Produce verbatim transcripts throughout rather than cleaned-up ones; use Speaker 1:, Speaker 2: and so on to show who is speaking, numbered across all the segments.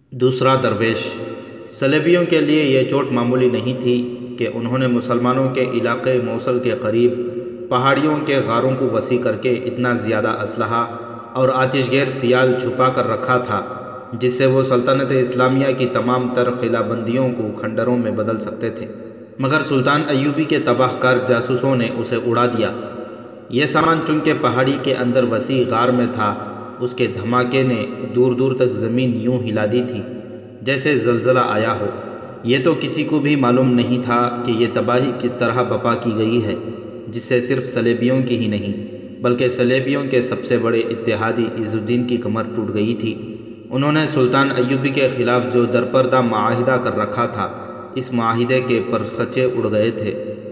Speaker 1: دوسرا درویش۔ صلیبیوں کے لیے یہ چوٹ معمولی نہیں تھی کہ انہوں نے مسلمانوں کے علاقے موصل کے قریب پہاڑیوں کے غاروں کو وسیع کر کے اتنا زیادہ اسلحہ اور آتش گیر سیال چھپا کر رکھا تھا جس سے وہ سلطنت اسلامیہ کی تمام تر قلعہ بندیوں کو کھنڈروں میں بدل سکتے تھے، مگر سلطان ایوبی کے تباہ کار جاسوسوں نے اسے اڑا دیا۔ یہ سامان چونکہ پہاڑی کے اندر وسیع غار میں تھا، اس کے دھماکے نے دور دور تک زمین یوں ہلا دی تھی جیسے زلزلہ آیا ہو۔ یہ تو کسی کو بھی معلوم نہیں تھا کہ یہ تباہی کس طرح بپا کی گئی ہے، جس سے صرف صلیبیوں کی ہی نہیں بلکہ صلیبیوں کے سب سے بڑے اتحادی عز الدین کی کمر ٹوٹ گئی تھی۔ انہوں نے سلطان ایوبی کے خلاف جو درپردہ معاہدہ کر رکھا تھا، اس معاہدے کے پرخچے اڑ گئے تھے۔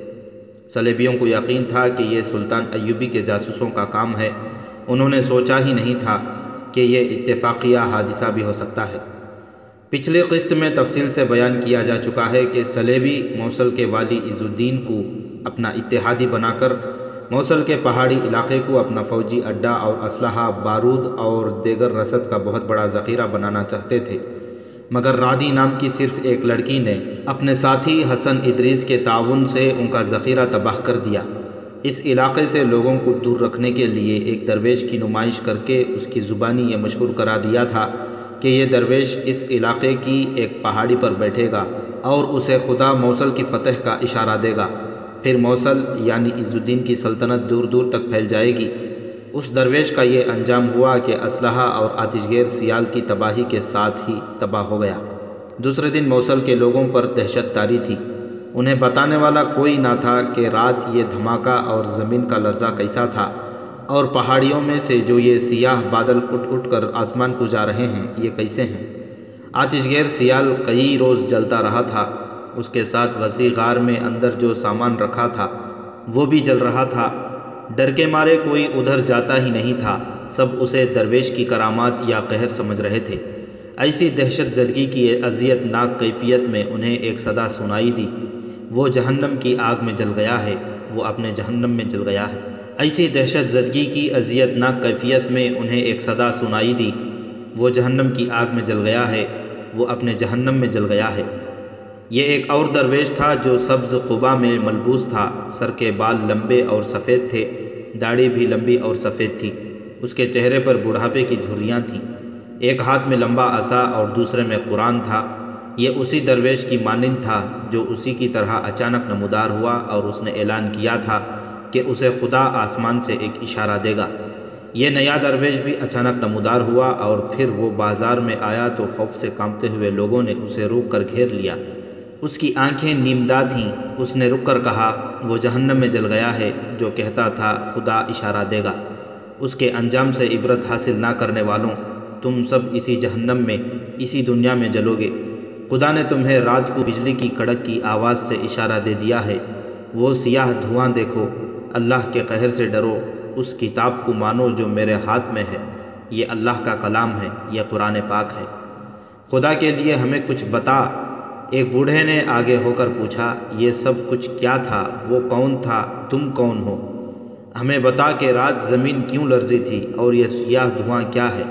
Speaker 1: صلیبیوں کو یقین تھا کہ یہ سلطان ایوبی کے جاسوسوں کا کام ہے، انہوں نے سوچا ہی نہیں تھا کہ یہ اتفاقیہ حادثہ بھی ہو سکتا ہے۔ پچھلی قسط میں تفصیل سے بیان کیا جا چکا ہے کہ صلیبی موصل کے والی عز الدین کو اپنا اتحادی بنا کر موصل کے پہاڑی علاقے کو اپنا فوجی اڈہ اور اسلحہ، بارود اور دیگر رسد کا بہت بڑا ذخیرہ بنانا چاہتے تھے، مگر رادی نام کی صرف ایک لڑکی نے اپنے ساتھی حسن ادریس کے تعاون سے ان کا ذخیرہ تباہ کر دیا۔ اس علاقے سے لوگوں کو دور رکھنے کے لیے ایک درویش کی نمائش کر کے اس کی زبانی یہ مشہور کرا دیا تھا کہ یہ درویش اس علاقے کی ایک پہاڑی پر بیٹھے گا اور اسے خدا موصل کی فتح کا اشارہ دے گا، پھر موصل یعنی عز الدین کی سلطنت دور دور تک پھیل جائے گی۔ اس درویش کا یہ انجام ہوا کہ اسلحہ اور آتش گیر سیال کی تباہی کے ساتھ ہی تباہ ہو گیا۔ دوسرے دن موصل کے لوگوں پر دہشت طاری تھی، انہیں بتانے والا کوئی نہ تھا کہ رات یہ دھماکہ اور زمین کا لرزہ کیسا تھا، اور پہاڑیوں میں سے جو یہ سیاہ بادل اٹھ اٹھ کر آسمان کو جا رہے ہیں یہ کیسے ہیں۔ آتش گیر سیال کئی روز جلتا رہا تھا، اس کے ساتھ وسیع غار میں اندر جو سامان رکھا تھا وہ بھی جل رہا تھا۔ ڈر کے مارے کوئی ادھر جاتا ہی نہیں تھا، سب اسے درویش کی کرامات یا قہر سمجھ رہے تھے۔ ایسی دہشت زدگی کی اذیت ناک کیفیت میں انہیں ایک صدا سنائی دی، وہ جہنم کی آگ میں جل گیا ہے، وہ اپنے جہنم میں جل گیا ہے۔ ایسی دہشت زدگی کی اذیت ناک کیفیت میں انہیں ایک صدا سنائی دی، وہ جہنم کی آگ میں جل گیا ہے، وہ اپنے جہنم میں جل گیا ہے۔ یہ ایک اور درویش تھا جو سبز قبا میں ملبوس تھا، سر کے بال لمبے اور سفید تھے، داڑھی بھی لمبی اور سفید تھی، اس کے چہرے پر بڑھاپے کی جھریاں تھیں، ایک ہاتھ میں لمبا عصا اور دوسرے میں قرآن تھا۔ یہ اسی درویش کی مانند تھا جو اسی کی طرح اچانک نمودار ہوا اور اس نے اعلان کیا تھا کہ اسے خدا آسمان سے ایک اشارہ دے گا۔ یہ نیا درویش بھی اچانک نمودار ہوا اور پھر وہ بازار میں آیا تو خوف سے کانپتے ہوئے لوگوں نے اسے روک کر گھیر لیا۔ اس کی آنکھیں نیمدہ تھیں، اس نے رک کر کہا، وہ جہنم میں جل گیا ہے جو کہتا تھا خدا اشارہ دے گا۔ اس کے انجام سے عبرت حاصل نہ کرنے والوں، تم سب اسی جہنم میں، اسی دنیا میں جلو گے۔ خدا نے تمہیں رات کو بجلی کی کڑک کی آواز سے اشارہ دے دیا ہے، وہ سیاہ دھواں دیکھو، اللہ کے قہر سے ڈرو، اس کتاب کو مانو جو میرے ہاتھ میں ہے، یہ اللہ کا کلام ہے، یہ قرآن پاک ہے۔ خدا کے لیے ہمیں کچھ بتا۔ ایک بوڑھے نے آگے ہو کر پوچھا، یہ سب کچھ کیا تھا؟ وہ کون تھا؟ تم کون ہو؟ ہمیں بتا کہ رات زمین کیوں لرزی تھی اور یہ سیاہ دھواں کیا ہے؟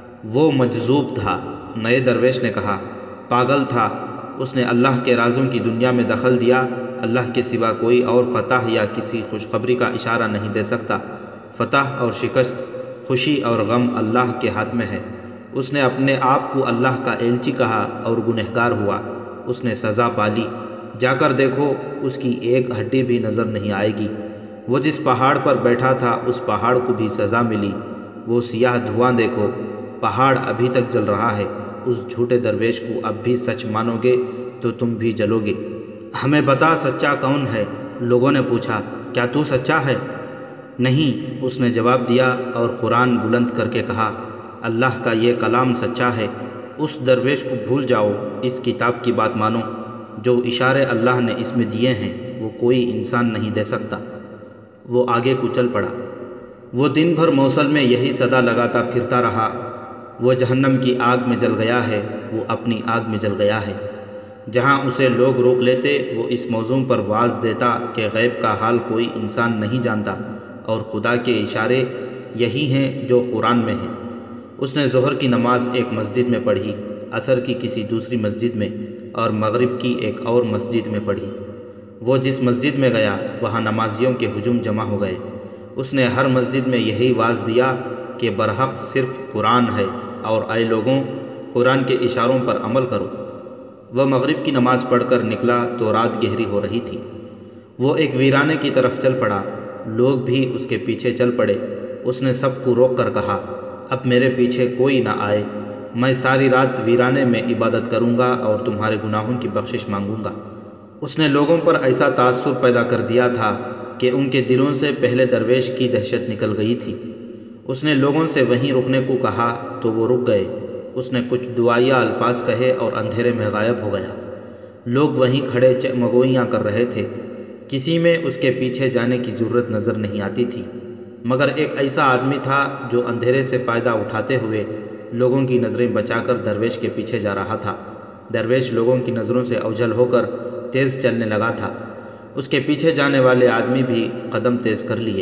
Speaker 1: وہ مجذوب تھا، نئے درویش نے کہا، پاگل تھا، اس نے اللہ کے رازوں کی دنیا میں دخل دیا، اللہ کے سوا کوئی اور فتح یا کسی خوشخبری کا اشارہ نہیں دے سکتا۔ فتح اور شکست، خوشی اور غم اللہ کے ہاتھ میں ہے۔ اس نے اپنے آپ کو اللہ کا ایلچی کہا اور گنہگار ہوا، اس نے سزا پالی، جا کر دیکھو اس کی ایک ہڈی بھی نظر نہیں آئے گی۔ وہ جس پہاڑ پر بیٹھا تھا اس پہاڑ کو بھی سزا ملی، وہ سیاہ دھواں دیکھو، پہاڑ ابھی تک جل رہا ہے۔ اس جھوٹے درویش کو اب بھی سچ مانو گے تو تم بھی جلو گے۔ ہمیں بتا سچا کون ہے؟ لوگوں نے پوچھا، کیا تو سچا ہے؟ نہیں، اس نے جواب دیا اور قرآن بلند کر کے کہا، اللہ کا یہ کلام سچا ہے۔ اس درویش کو بھول جاؤ، اس کتاب کی بات مانو، جو اشارے اللہ نے اس میں دیے ہیں وہ کوئی انسان نہیں دے سکتا۔ وہ آگے کو چل پڑا۔ وہ دن بھر موصل میں یہی صدا لگاتا پھرتا رہا، وہ جہنم کی آگ میں جل گیا ہے، وہ اپنی آگ میں جل گیا ہے۔ جہاں اسے لوگ روک لیتے وہ اس موضوع پر واعظ دیتا کہ غیب کا حال کوئی انسان نہیں جانتا اور خدا کے اشارے یہی ہیں جو قرآن میں ہیں۔ اس نے ظہر کی نماز ایک مسجد میں پڑھی عصر کی کسی دوسری مسجد میں اور مغرب کی ایک اور مسجد میں پڑھی۔ وہ جس مسجد میں گیا وہاں نمازیوں کے ہجوم جمع ہو گئے۔ اس نے ہر مسجد میں یہی واز دیا کہ برحق صرف قرآن ہے اور اے لوگوں قرآن کے اشاروں پر عمل کرو۔ وہ مغرب کی نماز پڑھ کر نکلا تو رات گہری ہو رہی تھی۔ وہ ایک ویرانے کی طرف چل پڑا، لوگ بھی اس کے پیچھے چل پڑے۔ اس نے سب کو روک کر کہا، اب میرے پیچھے کوئی نہ آئے، میں ساری رات ویرانے میں عبادت کروں گا اور تمہارے گناہوں کی بخشش مانگوں گا۔ اس نے لوگوں پر ایسا تاثر پیدا کر دیا تھا کہ ان کے دلوں سے پہلے درویش کی دہشت نکل گئی تھی۔ اس نے لوگوں سے وہیں رکنے کو کہا تو وہ رک گئے۔ اس نے کچھ دعائیہ الفاظ کہے اور اندھیرے میں غائب ہو گیا۔ لوگ وہیں کھڑے چمگوئیاں کر رہے تھے، کسی میں اس کے پیچھے جانے کی ضرورت نظر نہیں آتی تھی، مگر ایک ایسا آدمی تھا جو اندھیرے سے فائدہ اٹھاتے ہوئے لوگوں کی نظریں بچا کر درویش کے پیچھے جا رہا تھا۔ درویش لوگوں کی نظروں سے اوجھل ہو کر تیز چلنے لگا تھا۔ اس کے پیچھے جانے والے آدمی بھی قدم تیز کر لیے۔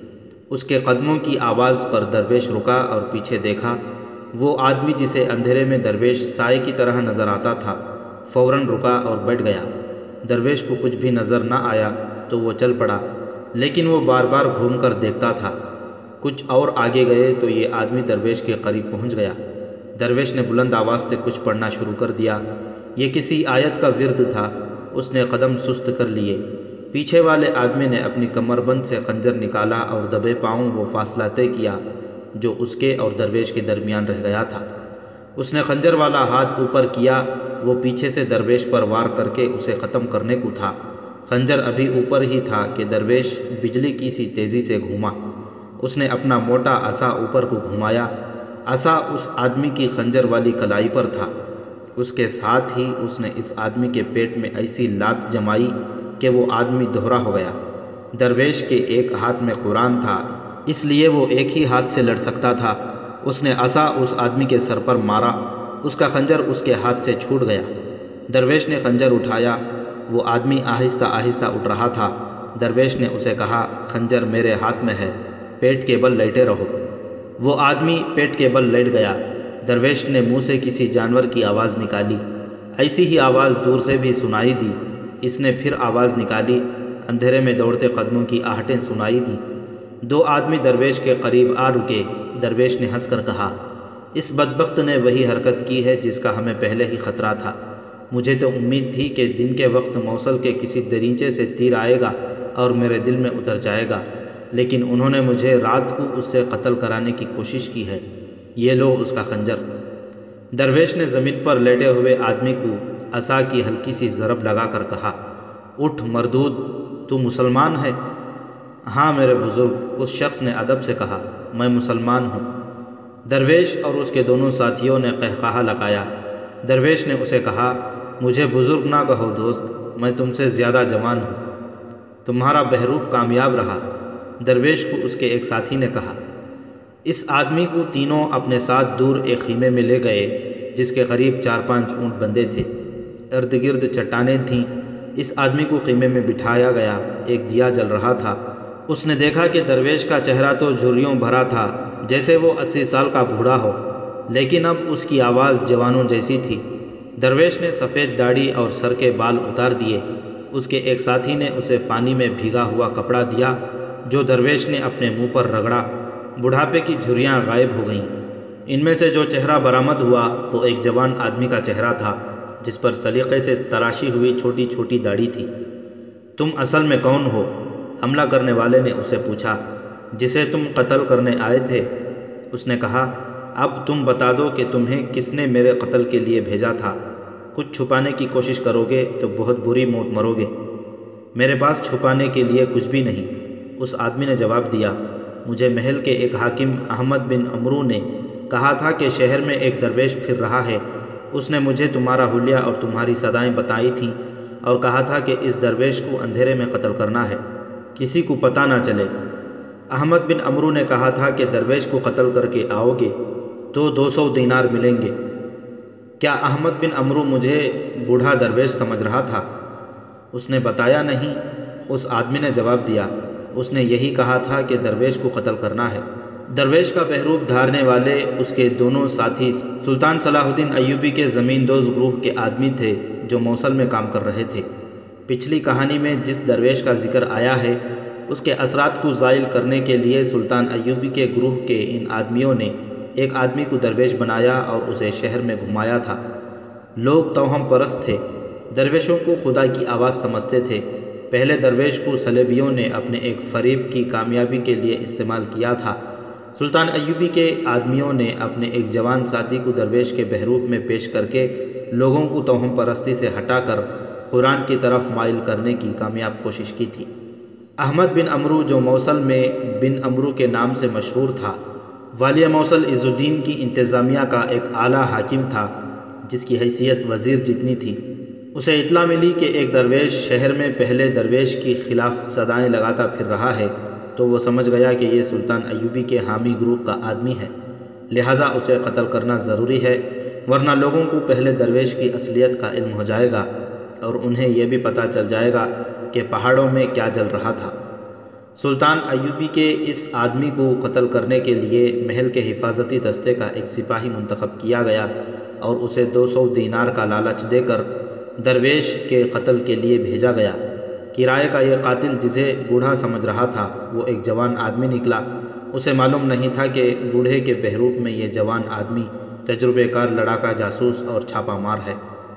Speaker 1: اس کے قدموں کی آواز پر درویش رکا اور پیچھے دیکھا۔ وہ آدمی جسے اندھیرے میں درویش سائے کی طرح نظر آتا تھا فوراً رکا اور بیٹھ گیا۔ درویش کو کچھ بھی نظر نہ آیا تو وہ چل پڑا، لیکن وہ بار بار گھوم کر دیکھتا تھا۔ کچھ اور آگے گئے تو یہ آدمی درویش کے قریب پہنچ گیا۔ درویش نے بلند آواز سے کچھ پڑھنا شروع کر دیا۔ یہ کسی آیت کا ورد تھا۔ اس نے قدم سست کر لیے۔ پیچھے والے آدمی نے اپنی کمر بند سے خنجر نکالا اور دبے پاؤں وہ فاصلہ طے کیا جو اس کے اور درویش کے درمیان رہ گیا تھا۔ اس نے خنجر والا ہاتھ اوپر کیا، وہ پیچھے سے درویش پر وار کر کے اسے ختم کرنے کو تھا۔ خنجر ابھی اوپر ہی تھا کہ درویش بجلی کی سی تیزی سے گھوما۔ اس نے اپنا موٹا عصا اوپر کو گھمایا۔ عصا اس آدمی کی خنجر والی کلائی پر تھا۔ اس کے ساتھ ہی اس نے اس آدمی کے پیٹ میں ایسی لات جمائی کہ وہ آدمی دوہرا ہو گیا۔ درویش کے ایک ہاتھ میں قرآن تھا، اس لیے وہ ایک ہی ہاتھ سے لڑ سکتا تھا۔ اس نے عصا اس آدمی کے سر پر مارا، اس کا خنجر اس کے ہاتھ سے چھوٹ گیا۔ درویش نے خنجر اٹھایا، وہ آدمی آہستہ آہستہ اٹھ رہا تھا۔ درویش نے اسے کہا، خنجر میرے ہاتھ میں ہے، پیٹ کے بل لیٹے رہو۔ وہ آدمی پیٹ کے بل لیٹ گیا۔ درویش نے منہ سے کسی جانور کی آواز نکالی، ایسی ہی آواز دور سے بھی سنائی دی۔ اس نے پھر آواز نکالی، اندھیرے میں دوڑتے قدموں کی آہٹیں سنائی دیں۔ دو آدمی درویش کے قریب آ رکے۔ درویش نے ہنس کر کہا، اس بدبخت نے وہی حرکت کی ہے جس کا ہمیں پہلے ہی خطرہ تھا۔ مجھے تو امید تھی کہ دن کے وقت موصل کے کسی درینچے سے تیر آئے گا اور میرے دل میں اتر جائے گا، لیکن انہوں نے مجھے رات کو اس سے قتل کرانے کی کوشش کی ہے۔ یہ لو اس کا خنجر۔ درویش نے زمین پر لیٹے ہوئے آدمی کو عصا کی ہلکی سی ضرب لگا کر کہا، اٹھ مردود، تو مسلمان ہے؟ ہاں میرے بزرگ، اس شخص نے ادب سے کہا، میں مسلمان ہوں۔ درویش اور اس کے دونوں ساتھیوں نے قہقہا لگایا۔ درویش نے اسے کہا، مجھے بزرگ نہ کہو دوست، میں تم سے زیادہ جوان ہوں۔ تمہارا بہروپ کامیاب رہا، درویش کو اس کے ایک ساتھی نے کہا۔ اس آدمی کو تینوں اپنے ساتھ دور ایک خیمے میں لے گئے جس کے قریب چار پانچ اونٹ بندھے تھے۔ ارد گرد چٹانیں تھیں۔ اس آدمی کو خیمے میں بٹھایا گیا۔ ایک دیا جل رہا تھا۔ اس نے دیکھا کہ درویش کا چہرہ تو جھریوں بھرا تھا جیسے وہ اسی سال کا بوڑھا ہو، لیکن اب اس کی آواز جوانوں جیسی تھی۔ درویش نے سفید داڑھی اور سر کے بال اتار دیے۔ اس کے ایک ساتھی نے اسے پانی میں بھیگا ہوا کپڑا دیا جو درویش نے اپنے منہ پر رگڑا۔ بڑھاپے کی جھریاں غائب ہو گئیں۔ ان میں سے جو چہرہ برآمد ہوا وہ ایک جوان آدمی کا چہرہ تھا جس پر سلیقے سے تراشی ہوئی چھوٹی چھوٹی داڑھی تھی۔ تم اصل میں کون ہو؟ حملہ کرنے والے نے اسے پوچھا۔ جسے تم قتل کرنے آئے تھے، اس نے کہا۔ اب تم بتا دو کہ تمہیں کس نے میرے قتل کے لیے بھیجا تھا۔ کچھ چھپانے کی کوشش کرو گے تو بہت بری موت مرو گے۔ میرے پاس چھپانے کے لیے کچھ بھی نہیں، اس آدمی نے جواب دیا۔ مجھے محل کے ایک حاکم احمد بن عمرو نے کہا تھا کہ شہر میں ایک درویش پھر رہا ہے۔ اس نے مجھے تمہارا حلیہ اور تمہاری صدائیں بتائی تھیں اور کہا تھا کہ اس درویش کو اندھیرے میں قتل کرنا ہے، کسی کو پتہ نہ چلے۔ احمد بن عمرو نے کہا تھا کہ درویش کو قتل کر کے آؤ گے تو دو سو دینار ملیں گے۔ کیا احمد بن عمرو مجھے بوڑھا درویش سمجھ رہا تھا؟ اس نے بتایا نہیں، اس آدمی نے جواب دیا۔ اس نے یہی کہا تھا کہ درویش کو قتل کرنا ہے۔ درویش کا بحروب دھارنے والے اس کے دونوں ساتھی سلطان صلاح الدین ایوبی کے زمین دوز گروہ کے آدمی تھے جو موصل میں کام کر رہے تھے۔ پچھلی کہانی میں جس درویش کا ذکر آیا ہے اس کے اثرات کو زائل کرنے کے لیے سلطان ایوبی کے گروہ کے ان آدمیوں نے ایک آدمی کو درویش بنایا اور اسے شہر میں گھمایا تھا۔ لوگ توہم پرست تھے، درویشوں کو خدا کی آواز سمجھتے تھے۔ پہلے درویش کو صلیبیوں نے اپنے ایک فریب کی کامیابی کے لیے استعمال کیا تھا۔ سلطان ایوبی کے آدمیوں نے اپنے ایک جوان ساتھی کو درویش کے بحروب میں پیش کر کے لوگوں کو توہم پرستی سے ہٹا کر قرآن کی طرف مائل کرنے کی کامیاب کوشش کی تھی۔ احمد بن عمرو جو موصل میں بن عمرو کے نام سے مشہور تھا، والی موصل عز الدین کی انتظامیہ کا ایک اعلیٰ حاکم تھا جس کی حیثیت وزیر جتنی تھی۔ اسے اطلاع ملی کہ ایک درویش شہر میں پہلے درویش کی خلاف صدائیں لگاتا پھر رہا ہے، تو وہ سمجھ گیا کہ یہ سلطان ایوبی کے حامی گروپ کا آدمی ہے، لہٰذا اسے قتل کرنا ضروری ہے، ورنہ لوگوں کو پہلے درویش کی اصلیت کا علم ہو جائے گا اور انہیں یہ بھی پتہ چل جائے گا کہ پہاڑوں میں کیا جل رہا تھا۔ سلطان ایوبی کے اس آدمی کو قتل کرنے کے لیے محل کے حفاظتی دستے کا ایک سپاہی منتخب کیا گیا اور اسے دو سو دینار کا لالچ دے کر درویش کے قتل کے لیے بھیجا گیا۔ کرائے کا یہ قاتل جسے بوڑھا سمجھ رہا تھا وہ ایک جوان آدمی نکلا۔ اسے معلوم نہیں تھا کہ بوڑھے کے بحروب میں یہ جوان آدمی تجربے کار لڑاکا جاسوس اور چھاپا مار ہے۔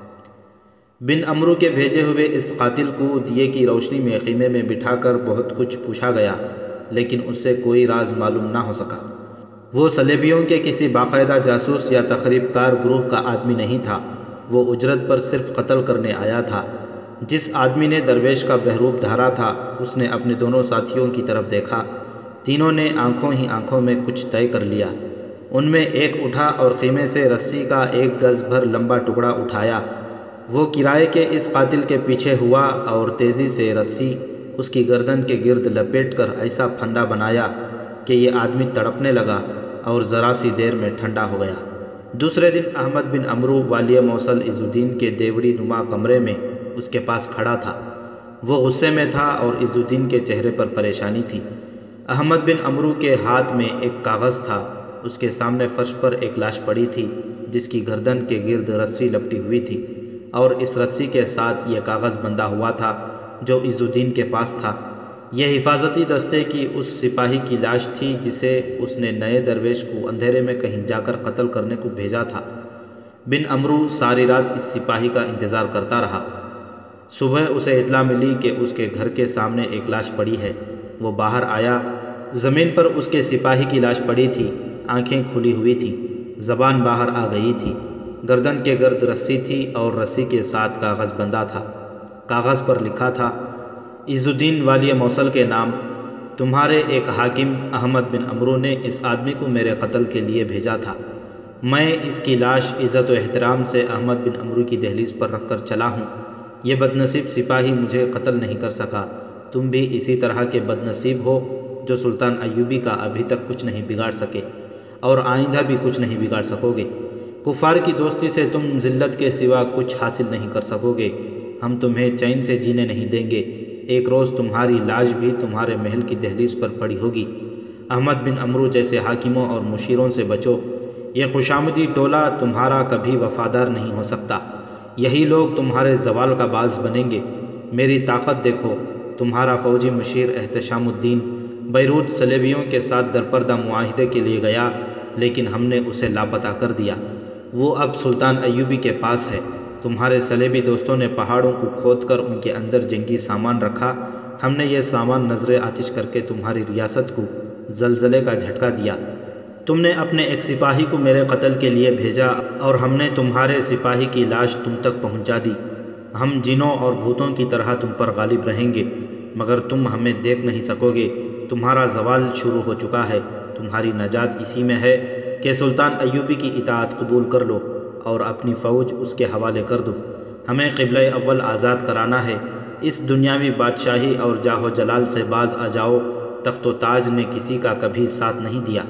Speaker 1: بن عمرو کے بھیجے ہوئے اس قاتل کو دیے کی روشنی میں خیمے میں بٹھا کر بہت کچھ پوچھا گیا، لیکن اس سے کوئی راز معلوم نہ ہو سکا۔ وہ صلیبیوں کے کسی باقاعدہ جاسوس یا تخریب کار گروہ کا آدمی نہیں تھا، وہ اجرت پر صرف قتل کرنے آیا تھا۔ جس آدمی نے درویش کا بحروب دھارا تھا اس نے اپنے دونوں ساتھیوں کی طرف دیکھا۔ تینوں نے آنکھوں ہی آنکھوں میں کچھ طے کر لیا۔ ان میں ایک اٹھا اور خیمے سے رسی کا ایک گز بھر لمبا ٹکڑا اٹھایا۔ وہ کرائے کے اس قاتل کے پیچھے ہوا اور تیزی سے رسی اس کی گردن کے گرد لپیٹ کر ایسا پھندا بنایا کہ یہ آدمی تڑپنے لگا اور ذرا سی دیر میں ٹھنڈا ہو گیا۔ دوسرے دن احمد بن عمرو والی موصل عز الدین کے دیوڑی نما کمرے میں اس کے پاس کھڑا تھا۔ وہ غصے میں تھا اور عز الدین کے چہرے پر پریشانی تھی۔ احمد بن عمرو کے ہاتھ میں ایک کاغذ تھا، اس کے سامنے فرش پر ایک لاش پڑی تھی جس کی گردن کے گرد رسی لپٹی ہوئی تھی اور اس رسی کے ساتھ یہ کاغذ بندھا ہوا تھا جو عز الدین کے پاس تھا۔ یہ حفاظتی دستے کی اس سپاہی کی لاش تھی جسے اس نے نئے درویش کو اندھیرے میں کہیں جا کر قتل کرنے کو بھیجا تھا۔ بن عمرو ساری رات اس سپاہی کا انتظار کرتا رہا۔ صبح اسے اطلاع ملی کہ اس کے گھر کے سامنے ایک لاش پڑی ہے۔ وہ باہر آیا، زمین پر اس کے سپاہی کی لاش پڑی تھی، آنکھیں کھلی ہوئی تھیں، زبان باہر آ گئی تھی، گردن کے گرد رسی تھی اور رسی کے ساتھ کاغذ بندھا تھا۔ کاغذ پر لکھا تھا، عز الدین والی موصل کے نام، تمہارے ایک حاکم احمد بن عمرو نے اس آدمی کو میرے قتل کے لیے بھیجا تھا۔ میں اس کی لاش عزت و احترام سے احمد بن عمرو کی دہلیز پر رکھ کر چلا ہوں۔ یہ بدنصیب سپاہی مجھے قتل نہیں کر سکا۔ تم بھی اسی طرح کے بدنصیب ہو جو سلطان ایوبی کا ابھی تک کچھ نہیں بگاڑ سکے اور آئندہ بھی کچھ نہیں بگاڑ سکو گے۔ کفار کی دوستی سے تم ذلت کے سوا کچھ حاصل نہیں کر سکو گے۔ ہم تمہیں چین سے جینے نہیں دیں گے۔ ایک روز تمہاری لاش بھی تمہارے محل کی دہلیز پر پڑی ہوگی۔ احمد بن عمرو جیسے حاکموں اور مشیروں سے بچو۔ یہ خوشامدی ٹولہ تمہارا کبھی وفادار نہیں ہو سکتا۔ یہی لوگ تمہارے زوال کا باعث بنیں گے۔ میری طاقت دیکھو۔ تمہارا فوجی مشیر احتشام الدین بیروت صلیبیوں کے ساتھ درپردہ معاہدے کے لیے گیا، لیکن ہم نے اسے لاپتہ کر دیا۔ وہ اب سلطان ایوبی کے پاس ہے۔ تمہارے صلیبی دوستوں نے پہاڑوں کو کھود کر ان کے اندر جنگی سامان رکھا۔ ہم نے یہ سامان نظر آتش کر کے تمہاری ریاست کو زلزلے کا جھٹکا دیا۔ تم نے اپنے ایک سپاہی کو میرے قتل کے لیے بھیجا اور ہم نے تمہارے سپاہی کی لاش تم تک پہنچا دی۔ ہم جنوں اور بھوتوں کی طرح تم پر غالب رہیں گے، مگر تم ہمیں دیکھ نہیں سکو گے۔ تمہارا زوال شروع ہو چکا ہے۔ تمہاری نجات اسی میں ہے کہ سلطان ایوبی کی اطاعت قبول کر لو اور اپنی فوج اس کے حوالے کر دو۔ ہمیں قبلہ اول آزاد کرانا ہے۔ اس دنیاوی بادشاہی اور جاہ و جلال سے باز آ جاؤ۔ تخت و تاج نے کسی کا کبھی ساتھ نہیں دیا۔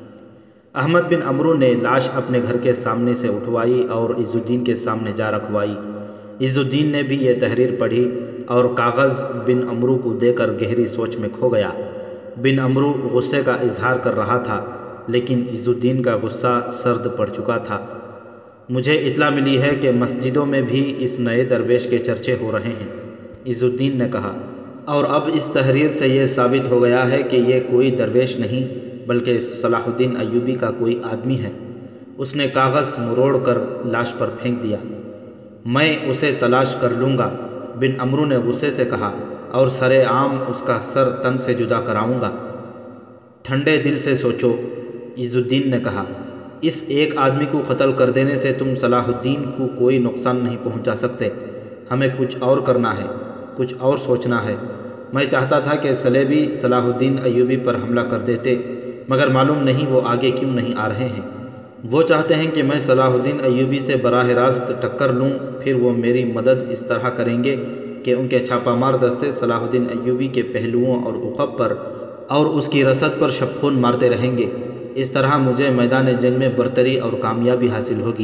Speaker 1: احمد بن عمرو نے لاش اپنے گھر کے سامنے سے اٹھوائی اور عز الدین کے سامنے جا رکھوائی۔ عز الدین نے بھی یہ تحریر پڑھی اور کاغذ بن عمرو کو دے کر گہری سوچ میں کھو گیا۔ بن عمرو غصے کا اظہار کر رہا تھا، لیکن عز الدین کا غصہ سرد پڑ چکا تھا۔ مجھے اطلاع ملی ہے کہ مسجدوں میں بھی اس نئے درویش کے چرچے ہو رہے ہیں، عز الدین نے کہا، اور اب اس تحریر سے یہ ثابت ہو گیا ہے کہ یہ کوئی درویش نہیں بلکہ صلاح الدین ایوبی کا کوئی آدمی ہے۔ اس نے کاغذ مروڑ کر لاش پر پھینک دیا۔ میں اسے تلاش کر لوں گا، بن عمرو نے غصے سے کہا، اور سر عام اس کا سر تن سے جدا کراؤں گا۔ ٹھنڈے دل سے سوچو، عز الدین نے کہا، اس ایک آدمی کو قتل کر دینے سے تم صلاح الدین کو کوئی نقصان نہیں پہنچا سکتے۔ ہمیں کچھ اور کرنا ہے، کچھ اور سوچنا ہے۔ میں چاہتا تھا کہ صلیبی صلاح الدین ایوبی پر حملہ کر دیتے، مگر معلوم نہیں وہ آگے کیوں نہیں آ رہے ہیں۔ وہ چاہتے ہیں کہ میں صلاح الدین ایوبی سے براہ راست ٹکر لوں، پھر وہ میری مدد اس طرح کریں گے کہ ان کے چھاپہ مار دستے صلاح الدین ایوبی کے پہلوؤں اور عقب پر اور اس کی رسد پر شبخون مارتے رہیں گے۔ اس طرح مجھے میدان جنگ میں برتری اور کامیابی حاصل ہوگی۔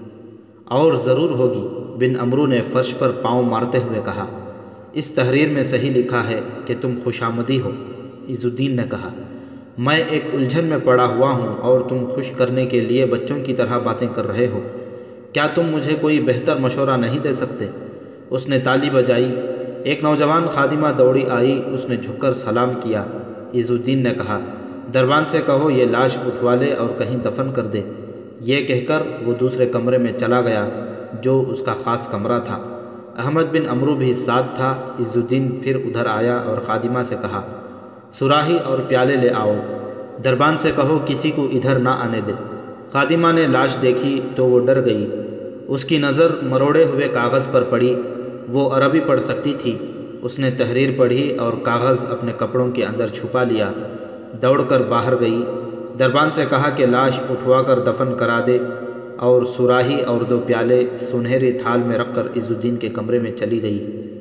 Speaker 1: اور ضرور ہوگی، بن عمرو نے فرش پر پاؤں مارتے ہوئے کہا۔ اس تحریر میں صحیح لکھا ہے کہ تم خوشامدی ہو، عز الدین نے کہا۔ میں ایک الجھن میں پڑا ہوا ہوں اور تم خوش کرنے کے لیے بچوں کی طرح باتیں کر رہے ہو۔ کیا تم مجھے کوئی بہتر مشورہ نہیں دے سکتے؟ اس نے تالی بجائی۔ ایک نوجوان خادمہ دوڑی آئی، اس نے جھک کر سلام کیا۔ عز الدین نے کہا، دربان سے کہو یہ لاش اٹھوا لے اور کہیں دفن کر دے۔ یہ کہہ کر وہ دوسرے کمرے میں چلا گیا جو اس کا خاص کمرہ تھا۔ احمد بن عمرو بھی ساتھ تھا۔ عز الدین پھر ادھر آیا اور خادمہ سے کہا، سراہی اور پیالے لے آؤ۔ دربان سے کہو کسی کو ادھر نہ آنے دے۔ خادمہ نے لاش دیکھی تو وہ ڈر گئی۔ اس کی نظر مروڑے ہوئے کاغذ پر پڑی۔ وہ عربی پڑھ سکتی تھی۔ اس نے تحریر پڑھی اور کاغذ اپنے کپڑوں کے اندر چھپا لیا۔ دوڑ کر باہر گئی۔ دربان سے کہا کہ لاش اٹھوا کر دفن کرا دے، اور سراہی اور دو پیالے سنہری تھال میں رکھ کر عز الدین کے کمرے میں چلی گئی۔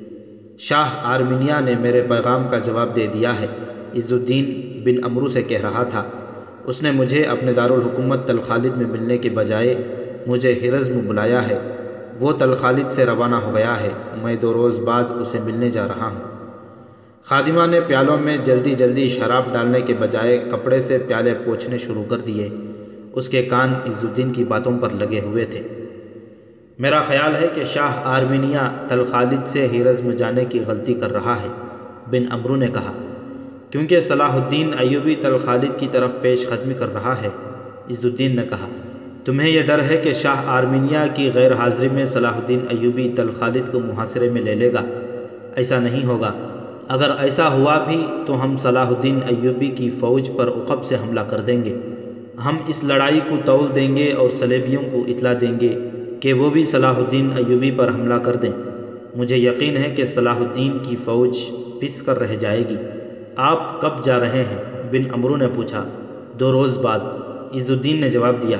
Speaker 1: شاہ آرمینیا نے میرے پیغام کا جواب دے دیا ہے، عز الدین بن عمرو سے کہہ رہا تھا۔ اس نے مجھے اپنے دارالحکومت تل خالد میں ملنے کے بجائے مجھے حرز میں بلایا ہے۔ وہ تل خالد سے روانہ ہو گیا ہے۔ میں دو روز بعد اسے ملنے جا رہا ہوں۔ خادمہ نے پیالوں میں جلدی جلدی شراب ڈالنے کے بجائے کپڑے سے پیالے پوچھنے شروع کر دیے۔ اس کے کان عز الدین کی باتوں پر لگے ہوئے تھے۔ میرا خیال ہے کہ شاہ آرمینیا تل خالد سے حرز میں جانے کی غلطی کر رہا ہے، بن عمرو نے کہا، کیونکہ صلاح الدین ایوبی تل خالد کی طرف پیش قدمی کر رہا ہے۔ عز الدین نے کہا، تمہیں یہ ڈر ہے کہ شاہ آرمینیا کی غیر حاضری میں صلاح الدین ایوبی تل خالد کو محاصرے میں لے لے گا۔ ایسا نہیں ہوگا۔ اگر ایسا ہوا بھی تو ہم صلاح الدین ایوبی کی فوج پر عقب سے حملہ کر دیں گے۔ ہم اس لڑائی کو تول دیں گے اور صلیبیوں کو اطلاع دیں گے کہ وہ بھی صلاح الدین ایوبی پر حملہ کر دیں۔ مجھے یقین ہے کہ صلاح الدین کی فوج پس کر رہ جائے گی۔ آپ کب جا رہے ہیں؟ بن عمرو نے پوچھا۔ دو روز بعد، عز الدین نے جواب دیا۔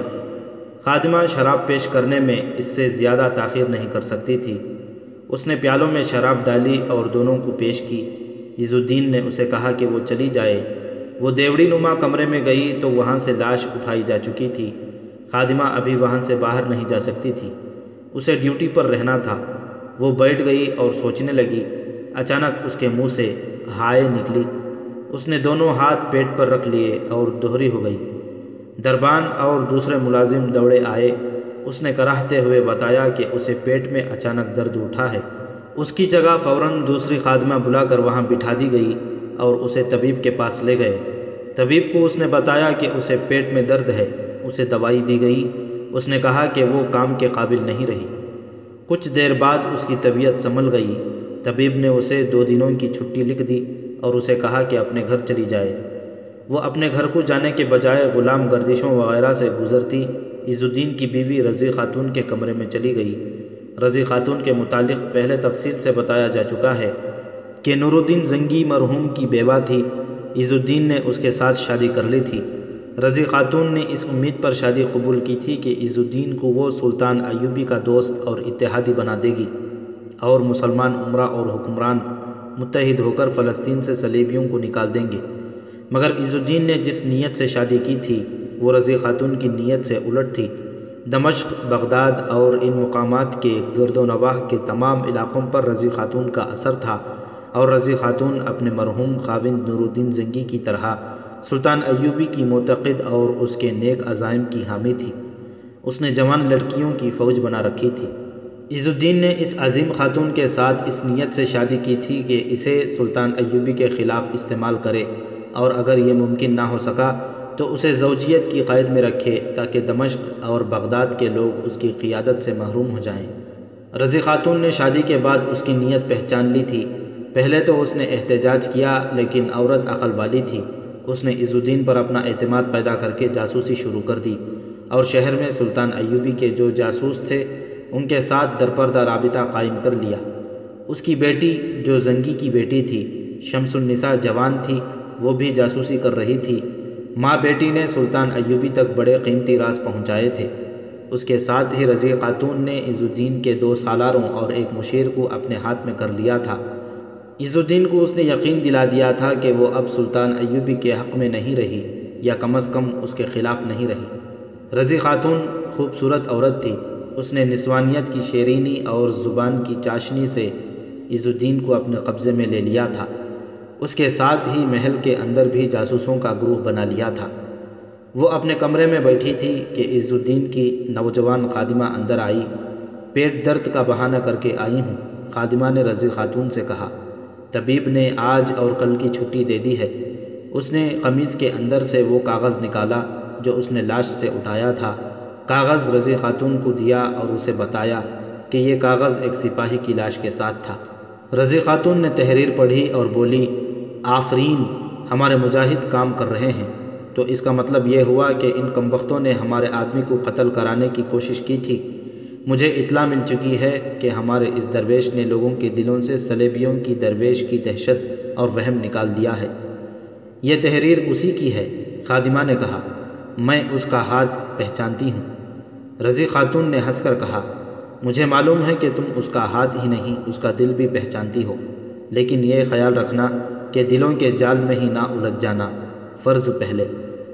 Speaker 1: خادمہ شراب پیش کرنے میں اس سے زیادہ تاخیر نہیں کر سکتی تھی۔ اس نے پیالوں میں شراب ڈالی اور دونوں کو پیش کی۔ عز الدین نے اسے کہا کہ وہ چلی جائے۔ وہ دیوڑی نما کمرے میں گئی تو وہاں سے لاش اٹھائی جا چکی تھی۔ خادمہ ابھی وہاں سے باہر نہیں جا سکتی تھی، اسے ڈیوٹی پر رہنا تھا۔ وہ بیٹھ گئی اور سوچنے لگی۔ اچانک اس کے منہ سے ہائے نکلی۔ اس نے دونوں ہاتھ پیٹ پر رکھ لیے اور دوہری ہو گئی۔ دربان اور دوسرے ملازم دوڑے آئے۔ اس نے کراہتے ہوئے بتایا کہ اسے پیٹ میں اچانک درد اٹھا ہے۔ اس کی جگہ فوراً دوسری خادمہ بلا کر وہاں بٹھا دی گئی اور اسے طبیب کے پاس لے گئے۔ طبیب کو اس نے بتایا کہ اسے پیٹ میں درد ہے۔ اسے دوائی دی گئی۔ اس نے کہا کہ وہ کام کے قابل نہیں رہی۔ کچھ دیر بعد اس کی طبیعت سنبھل گئی۔ طبیب نے اسے دو دنوں کی چھٹی لکھ دی اور اسے کہا کہ اپنے گھر چلی جائے۔ وہ اپنے گھر کو جانے کے بجائے غلام گردشوں وغیرہ سے گزرتی عز الدین کی بیوی رضی خاتون کے کمرے میں چلی گئی۔ رضی خاتون کے متعلق پہلے تفصیل سے بتایا جا چکا ہے کہ نور الدین زنگی مرحوم کی بیوہ تھی۔ عز الدین نے اس کے ساتھ شادی کر لی تھی۔ رضی خاتون نے اس امید پر شادی قبول کی تھی کہ عز الدین کو وہ سلطان ایوبی کا دوست اور اتحادی بنا دے گی اور مسلمان امراء اور حکمران متحد ہو کر فلسطین سے صلیبیوں کو نکال دیں گے۔ مگر عز الدین نے جس نیت سے شادی کی تھی وہ رضی خاتون کی نیت سے الٹ تھی۔ دمشق، بغداد اور ان مقامات کے گرد و نواح کے تمام علاقوں پر رضی خاتون کا اثر تھا۔ اور رضی خاتون اپنے مرحوم خاوند نور الدین زنگی کی طرح سلطان ایوبی کی معتقد اور اس کے نیک عزائم کی حامی تھی۔ اس نے جوان لڑکیوں کی فوج بنا رکھی تھی۔ عز الدین نے اس عظیم خاتون کے ساتھ اس نیت سے شادی کی تھی کہ اسے سلطان ایوبی کے خلاف استعمال کرے، اور اگر یہ ممکن نہ ہو سکا تو اسے زوجیت کی قید میں رکھے تاکہ دمشق اور بغداد کے لوگ اس کی قیادت سے محروم ہو جائیں۔ رضی خاتون نے شادی کے بعد اس کی نیت پہچان لی تھی۔ پہلے تو اس نے احتجاج کیا، لیکن عورت عقل والی تھی۔ اس نے عز الدین پر اپنا اعتماد پیدا کر کے جاسوسی شروع کر دی، اور شہر میں سلطان ایوبی کے جو جاسوس تھے ان کے ساتھ درپردہ رابطہ قائم کر لیا۔ اس کی بیٹی جو زنگی کی بیٹی تھی، شمس النساء جوان تھی، وہ بھی جاسوسی کر رہی تھی۔ ماں بیٹی نے سلطان ایوبی تک بڑے قیمتی راز پہنچائے تھے۔ اس کے ساتھ ہی رضی خاتون نے عز الدین کے دو سالاروں اور ایک مشیر کو اپنے ہاتھ میں کر لیا تھا۔ عز الدین کو اس نے یقین دلا دیا تھا کہ وہ اب سلطان ایوبی کے حق میں نہیں رہی، یا کم از کم اس کے خلاف نہیں رہی۔ رضی خاتون خوبصورت عورت تھی۔ اس نے نسوانیت کی شیرینی اور زبان کی چاشنی سے عز الدین کو اپنے قبضے میں لے لیا تھا۔ اس کے ساتھ ہی محل کے اندر بھی جاسوسوں کا گروہ بنا لیا تھا۔ وہ اپنے کمرے میں بیٹھی تھی کہ عز الدین کی نوجوان خادمہ اندر آئی۔ پیٹ درد کا بہانہ کر کے آئی ہوں، خادمہ نے رضی خاتون سے کہا۔ طبیب نے آج اور کل کی چھٹی دے دی ہے۔ اس نے قمیض کے اندر سے وہ کاغذ نکالا جو اس نے لاش سے اٹھایا تھا۔ کاغذ رضی خاتون کو دیا اور اسے بتایا کہ یہ کاغذ ایک سپاہی کی لاش کے ساتھ تھا۔ رضی خاتون نے تحریر پڑھی اور بولی، آفرین، ہمارے مجاہد کام کر رہے ہیں۔ تو اس کا مطلب یہ ہوا کہ ان کمبختوں نے ہمارے آدمی کو قتل کرانے کی کوشش کی تھی۔ مجھے اطلاع مل چکی ہے کہ ہمارے اس درویش نے لوگوں کے دلوں سے صلیبیوں کی درویش کی دہشت اور وہم نکال دیا ہے۔ یہ تحریر اسی کی ہے، خادمہ نے کہا۔ میں اس کا ہاتھ پہچانتی ہوں۔ رضی خاتون نے ہنس کر کہا، مجھے معلوم ہے کہ تم اس کا ہاتھ ہی نہیں اس کا دل بھی پہچانتی ہو، لیکن یہ خیال رکھنا کہ دلوں کے جال میں ہی نہ الجھ جانا، فرض پہلے۔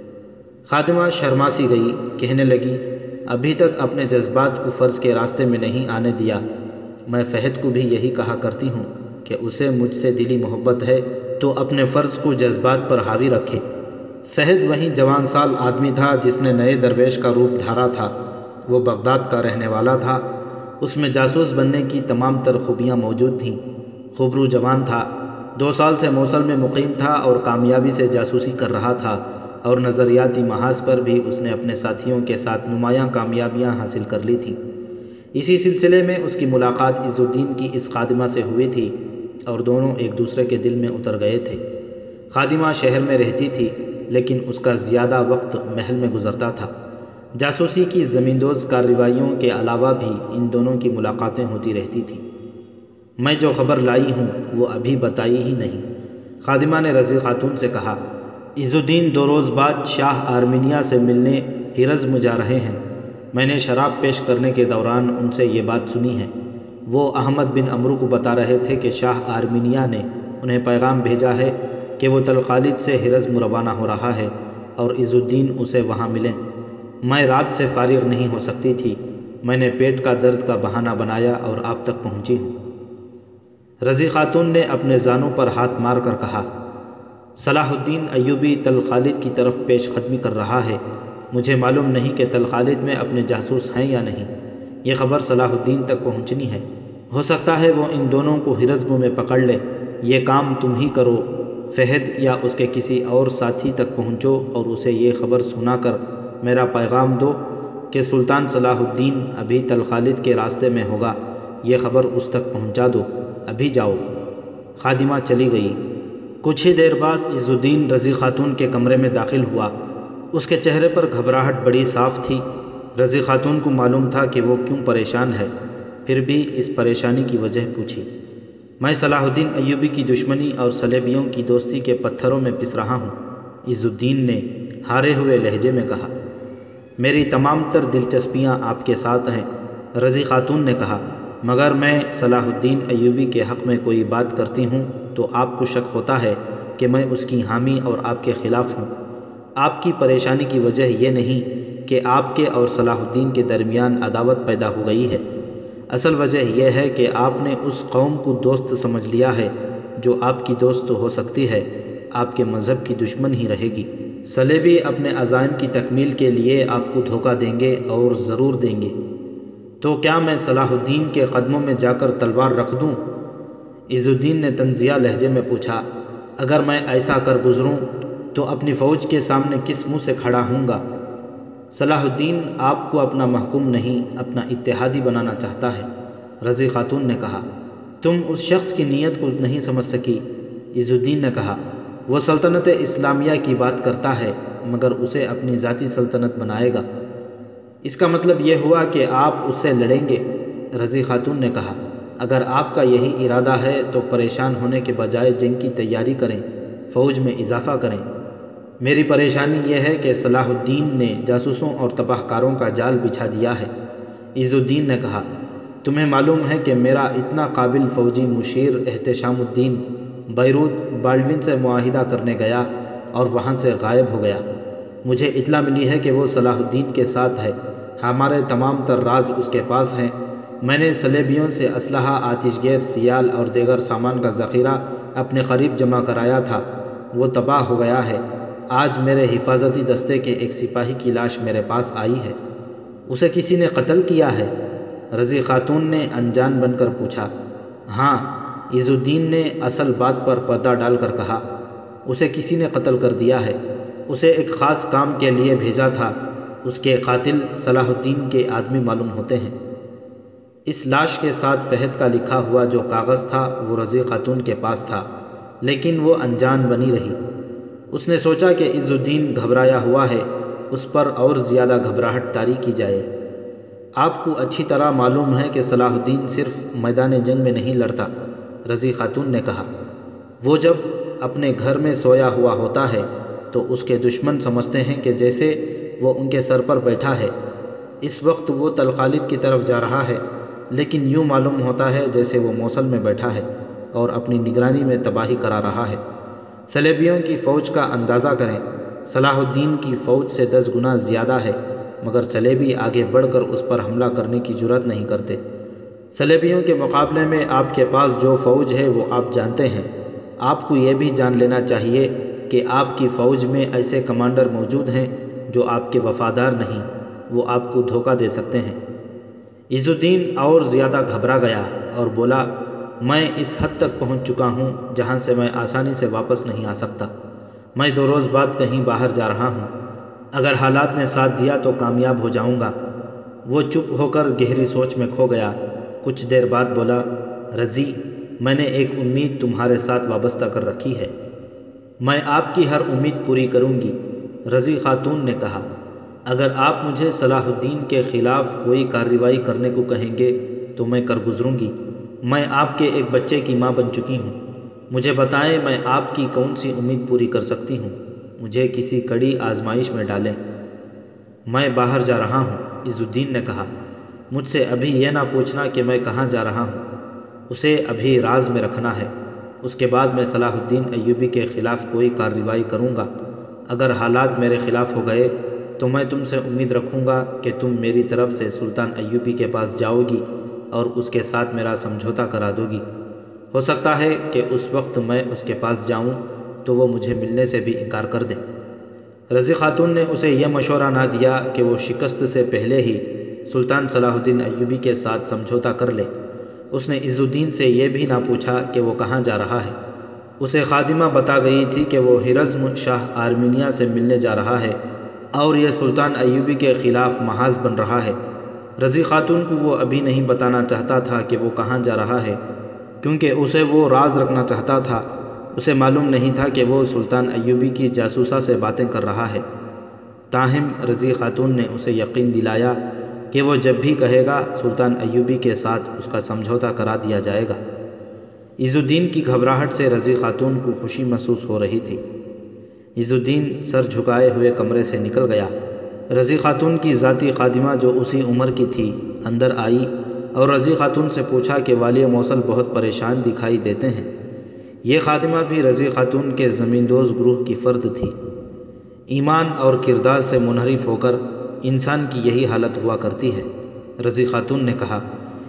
Speaker 1: خادمہ شرما سی گئی، کہنے لگی، ابھی تک اپنے جذبات کو فرض کے راستے میں نہیں آنے دیا۔ میں فہد کو بھی یہی کہا کرتی ہوں کہ اسے مجھ سے دلی محبت ہے تو اپنے فرض کو جذبات پر حاوی رکھے۔ فہد وہیں جوان سال آدمی تھا جس نے نئے درویش کا روپ دھارا تھا۔ وہ بغداد کا رہنے والا تھا۔ اس میں جاسوس بننے کی تمام تر خوبیاں موجود تھیں۔ خوبرو جوان تھا، دو سال سے موصل میں مقیم تھا اور کامیابی سے جاسوسی کر رہا تھا، اور نظریاتی محاذ پر بھی اس نے اپنے ساتھیوں کے ساتھ نمایاں کامیابیاں حاصل کر لی تھیں۔ اسی سلسلے میں اس کی ملاقات عز الدین کی اس خادمہ سے ہوئی تھی، اور دونوں ایک دوسرے کے دل میں اتر گئے تھے۔ خادمہ شہر میں رہتی تھی، لیکن اس کا زیادہ وقت محل میں گزرتا تھا۔ جاسوسی کی زمیندوز کارروائیوں کے علاوہ بھی ان دونوں کی ملاقاتیں ہوتی رہتی تھیں۔ میں جو خبر لائی ہوں وہ ابھی بتائی ہی نہیں، خادمہ نے رضی خاتون سے کہا۔ عز الدین دو روز بعد شاہ آرمینیا سے ملنے ہرزم جا رہے ہیں۔ میں نے شراب پیش کرنے کے دوران ان سے یہ بات سنی ہے۔ وہ احمد بن عمرو کو بتا رہے تھے کہ شاہ آرمینیا نے انہیں پیغام بھیجا ہے کہ وہ تلخالد سے ہرزم روانہ ہو رہا ہے اور عز الدین اسے وہاں ملیں۔ میں رات سے فارغ نہیں ہو سکتی تھی، میں نے پیٹ کا درد کا بہانہ بنایا اور آپ تک پہنچی ہوں۔ رضی خاتون نے اپنے زانوں پر ہاتھ مار کر کہا، صلاح الدین ایوبی تلخالد کی طرف پیش قدمی کر رہا ہے۔ مجھے معلوم نہیں کہ تلخالد میں اپنے جاسوس ہیں یا نہیں۔ یہ خبر صلاح الدین تک پہنچنی ہے۔ ہو سکتا ہے وہ ان دونوں کو ہرزم میں پکڑ لے۔ یہ کام تم ہی کرو۔ فہد یا اس کے کسی اور ساتھی تک پہنچو اور اسے یہ خبر سنا کر میرا پیغام دو کہ سلطان صلاح الدین ابھی تلخالد کے راستے میں ہوگا۔ یہ خبر اس تک پہنچا دو۔ ابھی جاؤ۔ خادمہ چلی گئی۔ کچھ ہی دیر بعد عز الدین رضی خاتون کے کمرے میں داخل ہوا۔ اس کے چہرے پر گھبراہٹ بڑی صاف تھی۔ رضی خاتون کو معلوم تھا کہ وہ کیوں پریشان ہے، پھر بھی اس پریشانی کی وجہ پوچھی۔ میں صلاح الدین ایوبی کی دشمنی اور صلیبیوں کی دوستی کے پتھروں میں پس رہا ہوں، عز الدین نے ہارے ہوئے لہجے میں کہا۔ میری تمام تر دلچسپیاں آپ کے ساتھ ہیں، رضی خاتون نے کہا، مگر میں صلاح الدین ایوبی کے حق میں کوئی بات کرتی ہوں تو آپ کو شک ہوتا ہے کہ میں اس کی حامی اور آپ کے خلاف ہوں۔ آپ کی پریشانی کی وجہ یہ نہیں کہ آپ کے اور صلاح الدین کے درمیان عداوت پیدا ہو گئی ہے، اصل وجہ یہ ہے کہ آپ نے اس قوم کو دوست سمجھ لیا ہے جو آپ کی دوست تو ہو سکتی ہے آپ کے مذہب کی دشمن ہی رہے گی۔ صلیبی اپنے عزائم کی تکمیل کے لیے آپ کو دھوکہ دیں گے اور ضرور دیں گے، تو کیا میں صلاح الدین کے قدموں میں جا کر تلوار رکھ دوں؟ عز الدین نے طنزیہ لہجے میں پوچھا، اگر میں ایسا کر گزروں تو اپنی فوج کے سامنے کس منہ سے کھڑا ہوں گا؟ صلاح الدین آپ کو اپنا محکوم نہیں اپنا اتحادی بنانا چاہتا ہے، رضی خاتون نے کہا۔ تم اس شخص کی نیت کو نہیں سمجھ سکی، عز الدین نے کہا۔ وہ سلطنت اسلامیہ کی بات کرتا ہے مگر اسے اپنی ذاتی سلطنت بنائے گا۔ اس کا مطلب یہ ہوا کہ آپ اس سے لڑیں گے، رضی خاتون نے کہا۔ اگر آپ کا یہی ارادہ ہے تو پریشان ہونے کے بجائے جنگ کی تیاری کریں، فوج میں اضافہ کریں۔ میری پریشانی یہ ہے کہ صلاح الدین نے جاسوسوں اور تباہ کاروں کا جال بچھا دیا ہے، عز الدین نے کہا۔ تمہیں معلوم ہے کہ میرا اتنا قابل فوجی مشیر احتشام الدین بیروت بالڈون سے معاہدہ کرنے گیا اور وہاں سے غائب ہو گیا۔ مجھے اطلاع ملی ہے کہ وہ صلاح الدین کے ساتھ ہے، ہمارے تمام تر راز اس کے پاس ہیں۔ میں نے صلیبیوں سے اسلحہ، آتش گیر، سیال اور دیگر سامان کا ذخیرہ اپنے قریب جمع کرایا تھا، وہ تباہ ہو گیا ہے۔ آج میرے حفاظتی دستے کے ایک سپاہی کی لاش میرے پاس آئی ہے۔ اسے کسی نے قتل کیا ہے؟ رضی خاتون نے انجان بن کر پوچھا۔ ہاں، عز الدین نے اصل بات پر پردہ ڈال کر کہا، اسے کسی نے قتل کر دیا ہے، اسے ایک خاص کام کے لیے بھیجا تھا، اس کے قاتل صلاح الدین کے آدمی معلوم ہوتے ہیں۔ اس لاش کے ساتھ فہد کا لکھا ہوا جو کاغذ تھا وہ رضی خاتون کے پاس تھا، لیکن وہ انجان بنی رہی۔ اس نے سوچا کہ عز الدین گھبرایا ہوا ہے، اس پر اور زیادہ گھبراہٹ طاری کی جائے۔ آپ کو اچھی طرح معلوم ہے کہ صلاح الدین صرف میدان جنگ میں نہیں لڑتا، رضی خاتون نے کہا۔ وہ جب اپنے گھر میں سویا ہوا ہوتا ہے تو اس کے دشمن سمجھتے ہیں کہ جیسے وہ ان کے سر پر بیٹھا ہے۔ اس وقت وہ تلخالد کی طرف جا رہا ہے، لیکن یوں معلوم ہوتا ہے جیسے وہ موصل میں بیٹھا ہے اور اپنی نگرانی میں تباہی کرا رہا ہے۔ صلیبیوں کی فوج کا اندازہ کریں، صلاح الدین کی فوج سے دس گنا زیادہ ہے، مگر صلیبی آگے بڑھ کر اس پر حملہ کرنے کی جرأت نہیں کرتے۔ صلیبیوں کے مقابلے میں آپ کے پاس جو فوج ہے وہ آپ جانتے ہیں۔ آپ کو یہ بھی جان لینا چاہیے کہ آپ کی فوج میں ایسے کمانڈر موجود ہیں جو آپ کے وفادار نہیں، وہ آپ کو دھوکہ دے سکتے ہیں۔ عز الدین اور زیادہ گھبرا گیا اور بولا، میں اس حد تک پہنچ چکا ہوں جہاں سے میں آسانی سے واپس نہیں آ سکتا۔ میں دو روز بعد کہیں باہر جا رہا ہوں، اگر حالات نے ساتھ دیا تو کامیاب ہو جاؤں گا۔ وہ چپ ہو کر گہری سوچ میں کھو گیا۔ کچھ دیر بعد بولا، رضی، میں نے ایک امید تمہارے ساتھ وابستہ کر رکھی ہے، میں آپ کی ہر امید پوری کروں گی، رضی خاتون نے کہا۔ اگر آپ مجھے صلاح الدین کے خلاف کوئی کارروائی کرنے کو کہیں گے تو میں کر گزروں گی۔ میں آپ کے ایک بچے کی ماں بن چکی ہوں، مجھے بتائیں میں آپ کی کون سی امید پوری کر سکتی ہوں؟ مجھے کسی کڑی آزمائش میں ڈالیں۔ میں باہر جا رہا ہوں، عز الدین نے کہا۔ مجھ سے ابھی یہ نہ پوچھنا کہ میں کہاں جا رہا ہوں، اسے ابھی راز میں رکھنا ہے۔ اس کے بعد میں صلاح الدین ایوبی کے خلاف کوئی کارروائی کروں گا۔ اگر حالات میرے خلاف ہو گئے تو میں تم سے امید رکھوں گا کہ تم میری طرف سے سلطان ایوبی کے پاس جاؤ گی اور اس کے ساتھ میرا سمجھوتا کرا دو گی۔ ہو سکتا ہے کہ اس وقت میں اس کے پاس جاؤں تو وہ مجھے ملنے سے بھی انکار کر دے۔ رضی خاتون نے اسے یہ مشورہ نہ دیا کہ وہ شکست سے پہلے ہی سلطان صلاح الدین ایوبی کے ساتھ سمجھوتا کر لے۔ اس نے عز الدین سے یہ بھی نہ پوچھا کہ وہ کہاں جا رہا ہے۔ اسے خادمہ بتا گئی تھی کہ وہ ہرزم شاہ آرمینیا سے ملنے جا رہا ہے اور یہ سلطان ایوبی کے خلاف محاذ بن رہا ہے۔ رضی خاتون کو وہ ابھی نہیں بتانا چاہتا تھا کہ وہ کہاں جا رہا ہے، کیونکہ اسے وہ راز رکھنا چاہتا تھا۔ اسے معلوم نہیں تھا کہ وہ سلطان ایوبی کی جاسوسہ سے باتیں کر رہا ہے۔ تاہم رضی خاتون نے اسے یقین دلایا کہ وہ جب بھی کہے گا سلطان ایوبی کے ساتھ اس کا سمجھوتا کرا دیا جائے گا۔ عز الدین کی گھبراہٹ سے رضی خاتون کو خوشی محسوس ہو رہی تھی۔ عز الدین سر جھکائے ہوئے کمرے سے نکل گیا۔ رضی خاتون کی ذاتی خادمہ جو اسی عمر کی تھی اندر آئی اور رضی خاتون سے پوچھا کہ والی موصل بہت پریشان دکھائی دیتے ہیں۔ یہ خادمہ بھی رضی خاتون کے زمیندوز گروہ کی فرد تھی۔ ایمان اور کردار سے منحرف ہو کر انسان کی یہی حالت ہوا کرتی ہے، رضی خاتون نے کہا۔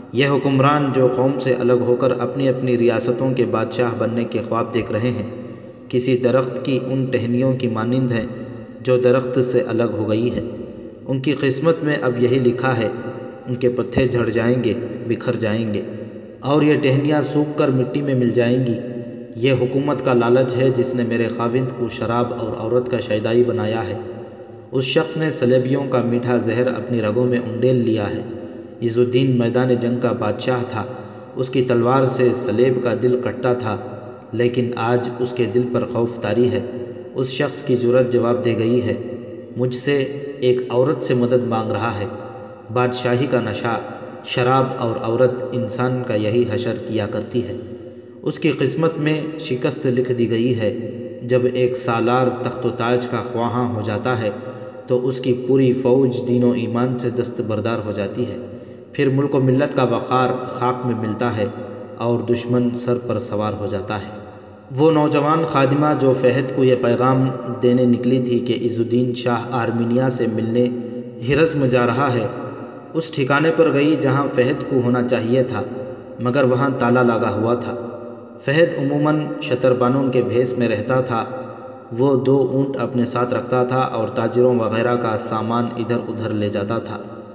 Speaker 1: یہ حکمران جو قوم سے الگ ہو کر اپنی اپنی ریاستوں کے بادشاہ بننے کے خواب دیکھ رہے ہیں، کسی درخت کی ان ٹہنیوں کی مانند ہیں جو درخت سے الگ ہو گئی ہے۔ ان کی قسمت میں اب یہی لکھا ہے، ان کے پتے جھڑ جائیں گے، بکھر جائیں گے، اور یہ ٹہنیاں سوکھ کر مٹی میں مل جائیں گی۔ یہ حکومت کا لالچ ہے جس نے میرے خاوند کو شراب اور عورت کا شیدائی بنایا ہے۔ اس شخص نے سلیبیوں کا میٹھا زہر اپنی رگوں میں انڈیل لیا ہے۔ عز الدین میدان جنگ کا بادشاہ تھا، اس کی تلوار سے سلیب کا دل کٹتا تھا، لیکن آج اس کے دل پر خوف طاری ہے۔ اس شخص کی جرأت جواب دے گئی ہے، مجھ سے ایک عورت سے مدد مانگ رہا ہے۔ بادشاہی کا نشہ، شراب اور عورت انسان کا یہی حشر کیا کرتی ہے۔ اس کی قسمت میں شکست لکھ دی گئی ہے۔ جب ایک سالار تخت و تاج کا خواہاں ہو جاتا ہے تو اس کی پوری فوج دین و ایمان سے دستبردار ہو جاتی ہے۔ پھر ملک و ملت کا وقار خاک میں ملتا ہے اور دشمن سر پر سوار ہو جاتا ہے۔ وہ نوجوان خادمہ جو فہد کو یہ پیغام دینے نکلی تھی کہ عز الدین شاہ آرمینیا سے ملنے ہرز میں جا رہا ہے، اس ٹھکانے پر گئی جہاں فہد کو ہونا چاہیے تھا، مگر وہاں تالا لگا ہوا تھا۔ فہد عموماً شتربانوں کے بھیس میں رہتا تھا۔ وہ دو اونٹ اپنے ساتھ رکھتا تھا اور تاجروں وغیرہ کا سامان ادھر ادھر لے جاتا تھا۔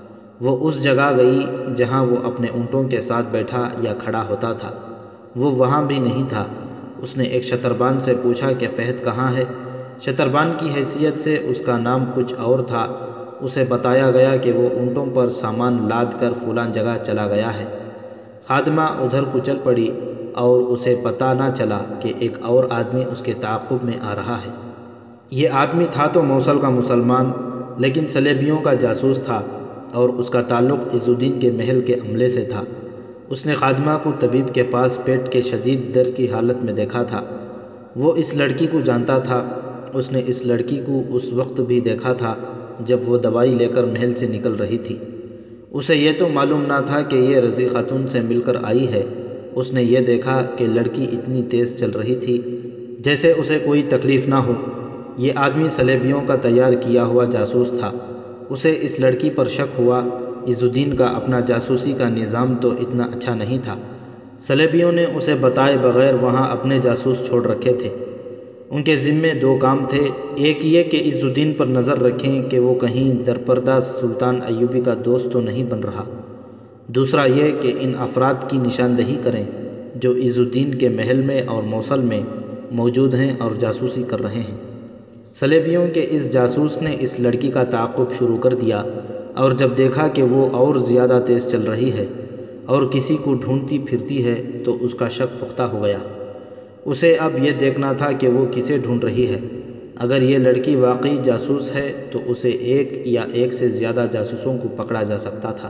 Speaker 1: وہ اس جگہ گئی جہاں وہ اپنے اونٹوں کے ساتھ بیٹھا یا کھڑا ہوتا تھا، وہ وہاں بھی نہیں تھا۔ اس نے ایک شتربان سے پوچھا کہ فہد کہاں ہے؟ شتربان کی حیثیت سے اس کا نام کچھ اور تھا۔ اسے بتایا گیا کہ وہ اونٹوں پر سامان لاد کر فلاں جگہ چلا گیا ہے۔ خادمہ ادھر کو چل پڑی اور اسے پتہ نہ چلا کہ ایک اور آدمی اس کے تعاقب میں آ رہا ہے۔ یہ آدمی تھا تو موصل کا مسلمان، لیکن سلیبیوں کا جاسوس تھا اور اس کا تعلق عز الدین کے محل کے عملے سے تھا۔ اس نے خادمہ کو طبیب کے پاس پیٹ کے شدید درد کی حالت میں دیکھا تھا۔ وہ اس لڑکی کو جانتا تھا۔ اس نے اس لڑکی کو اس وقت بھی دیکھا تھا جب وہ دوائی لے کر محل سے نکل رہی تھی۔ اسے یہ تو معلوم نہ تھا کہ یہ رضی خاتون سے مل کر آئی ہے۔ اس نے یہ دیکھا کہ لڑکی اتنی تیز چل رہی تھی جیسے اسے کوئی تکلیف نہ ہو۔ یہ آدمی سلیبیوں کا تیار کیا ہوا جاسوس تھا۔ اسے اس لڑکی پر شک ہوا۔ عز الدین کا اپنا جاسوسی کا نظام تو اتنا اچھا نہیں تھا۔ سلیبیوں نے اسے بتائے بغیر وہاں اپنے جاسوس چھوڑ رکھے تھے۔ ان کے ذمے دو کام تھے، ایک یہ کہ عز الدین پر نظر رکھیں کہ وہ کہیں درپردہ سلطان ایوبی کا دوست تو نہیں بن رہا، دوسرا یہ کہ ان افراد کی نشاندہی کریں جو عز الدین کے محل میں اور موصل میں موجود ہیں اور جاسوسی کر رہے ہیں۔ سلیبیوں کے اس جاسوس نے اس لڑکی کا تعاقب شروع کر دیا، اور جب دیکھا کہ وہ اور زیادہ تیز چل رہی ہے اور کسی کو ڈھونڈتی پھرتی ہے تو اس کا شک پختہ ہو گیا۔ اسے اب یہ دیکھنا تھا کہ وہ کسے ڈھونڈ رہی ہے۔ اگر یہ لڑکی واقعی جاسوس ہے تو اسے ایک یا ایک سے زیادہ جاسوسوں کو پکڑا جا سکتا تھا۔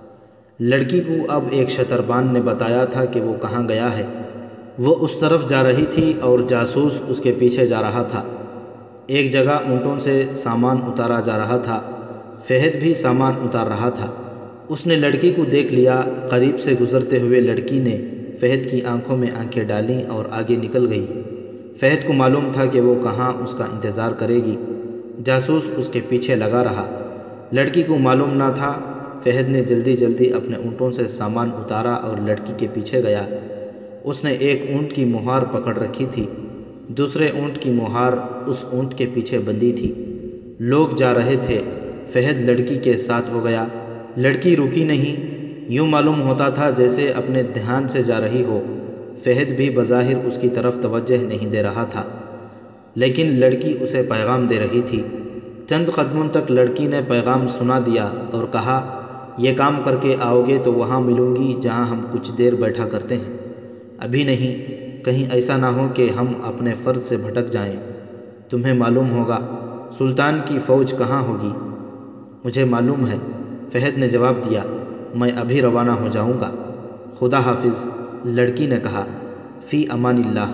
Speaker 1: لڑکی کو اب ایک شتربان نے بتایا تھا کہ وہ کہاں گیا ہے۔ وہ اس طرف جا رہی تھی اور جاسوس اس کے پیچھے جا رہا تھا۔ ایک جگہ اونٹوں سے سامان اتارا جا رہا تھا۔ فہد بھی سامان اتار رہا تھا۔ اس نے لڑکی کو دیکھ لیا۔ قریب سے گزرتے ہوئے لڑکی نے فہد کی آنکھوں میں آنکھیں ڈالیں اور آگے نکل گئی۔ فہد کو معلوم تھا کہ وہ کہاں اس کا انتظار کرے گی۔ جاسوس اس کے پیچھے لگا رہا۔ لڑکی کو معلوم نہ تھا۔ فہد نے جلدی جلدی اپنے اونٹوں سے سامان اتارا اور لڑکی کے پیچھے گیا۔ اس نے ایک اونٹ کی مہار پکڑ رکھی تھی، دوسرے اونٹ کی مہار اس اونٹ کے پیچھے بندھی تھی۔ لوگ جا رہے تھے۔ فہد لڑکی کے ساتھ ہو گیا۔ لڑکی رکی نہیں، یوں معلوم ہوتا تھا جیسے اپنے دھیان سے جا رہی ہو۔ فہد بھی بظاہر اس کی طرف توجہ نہیں دے رہا تھا، لیکن لڑکی اسے پیغام دے رہی تھی۔ چند قدموں تک لڑکی نے پیغام سنا دیا اور کہا، یہ کام کر کے آؤ گے تو وہاں ملوں گی جہاں ہم کچھ دیر بیٹھا کرتے ہیں۔ ابھی نہیں، کہیں ایسا نہ ہو کہ ہم اپنے فرض سے بھٹک جائیں۔ تمہیں معلوم ہوگا سلطان کی فوج کہاں ہوگی؟ مجھے معلوم ہے، فہد نے جواب دیا، میں ابھی روانہ ہو جاؤں گا۔ خدا حافظ، لڑکی نے کہا۔ فی امان اللہ۔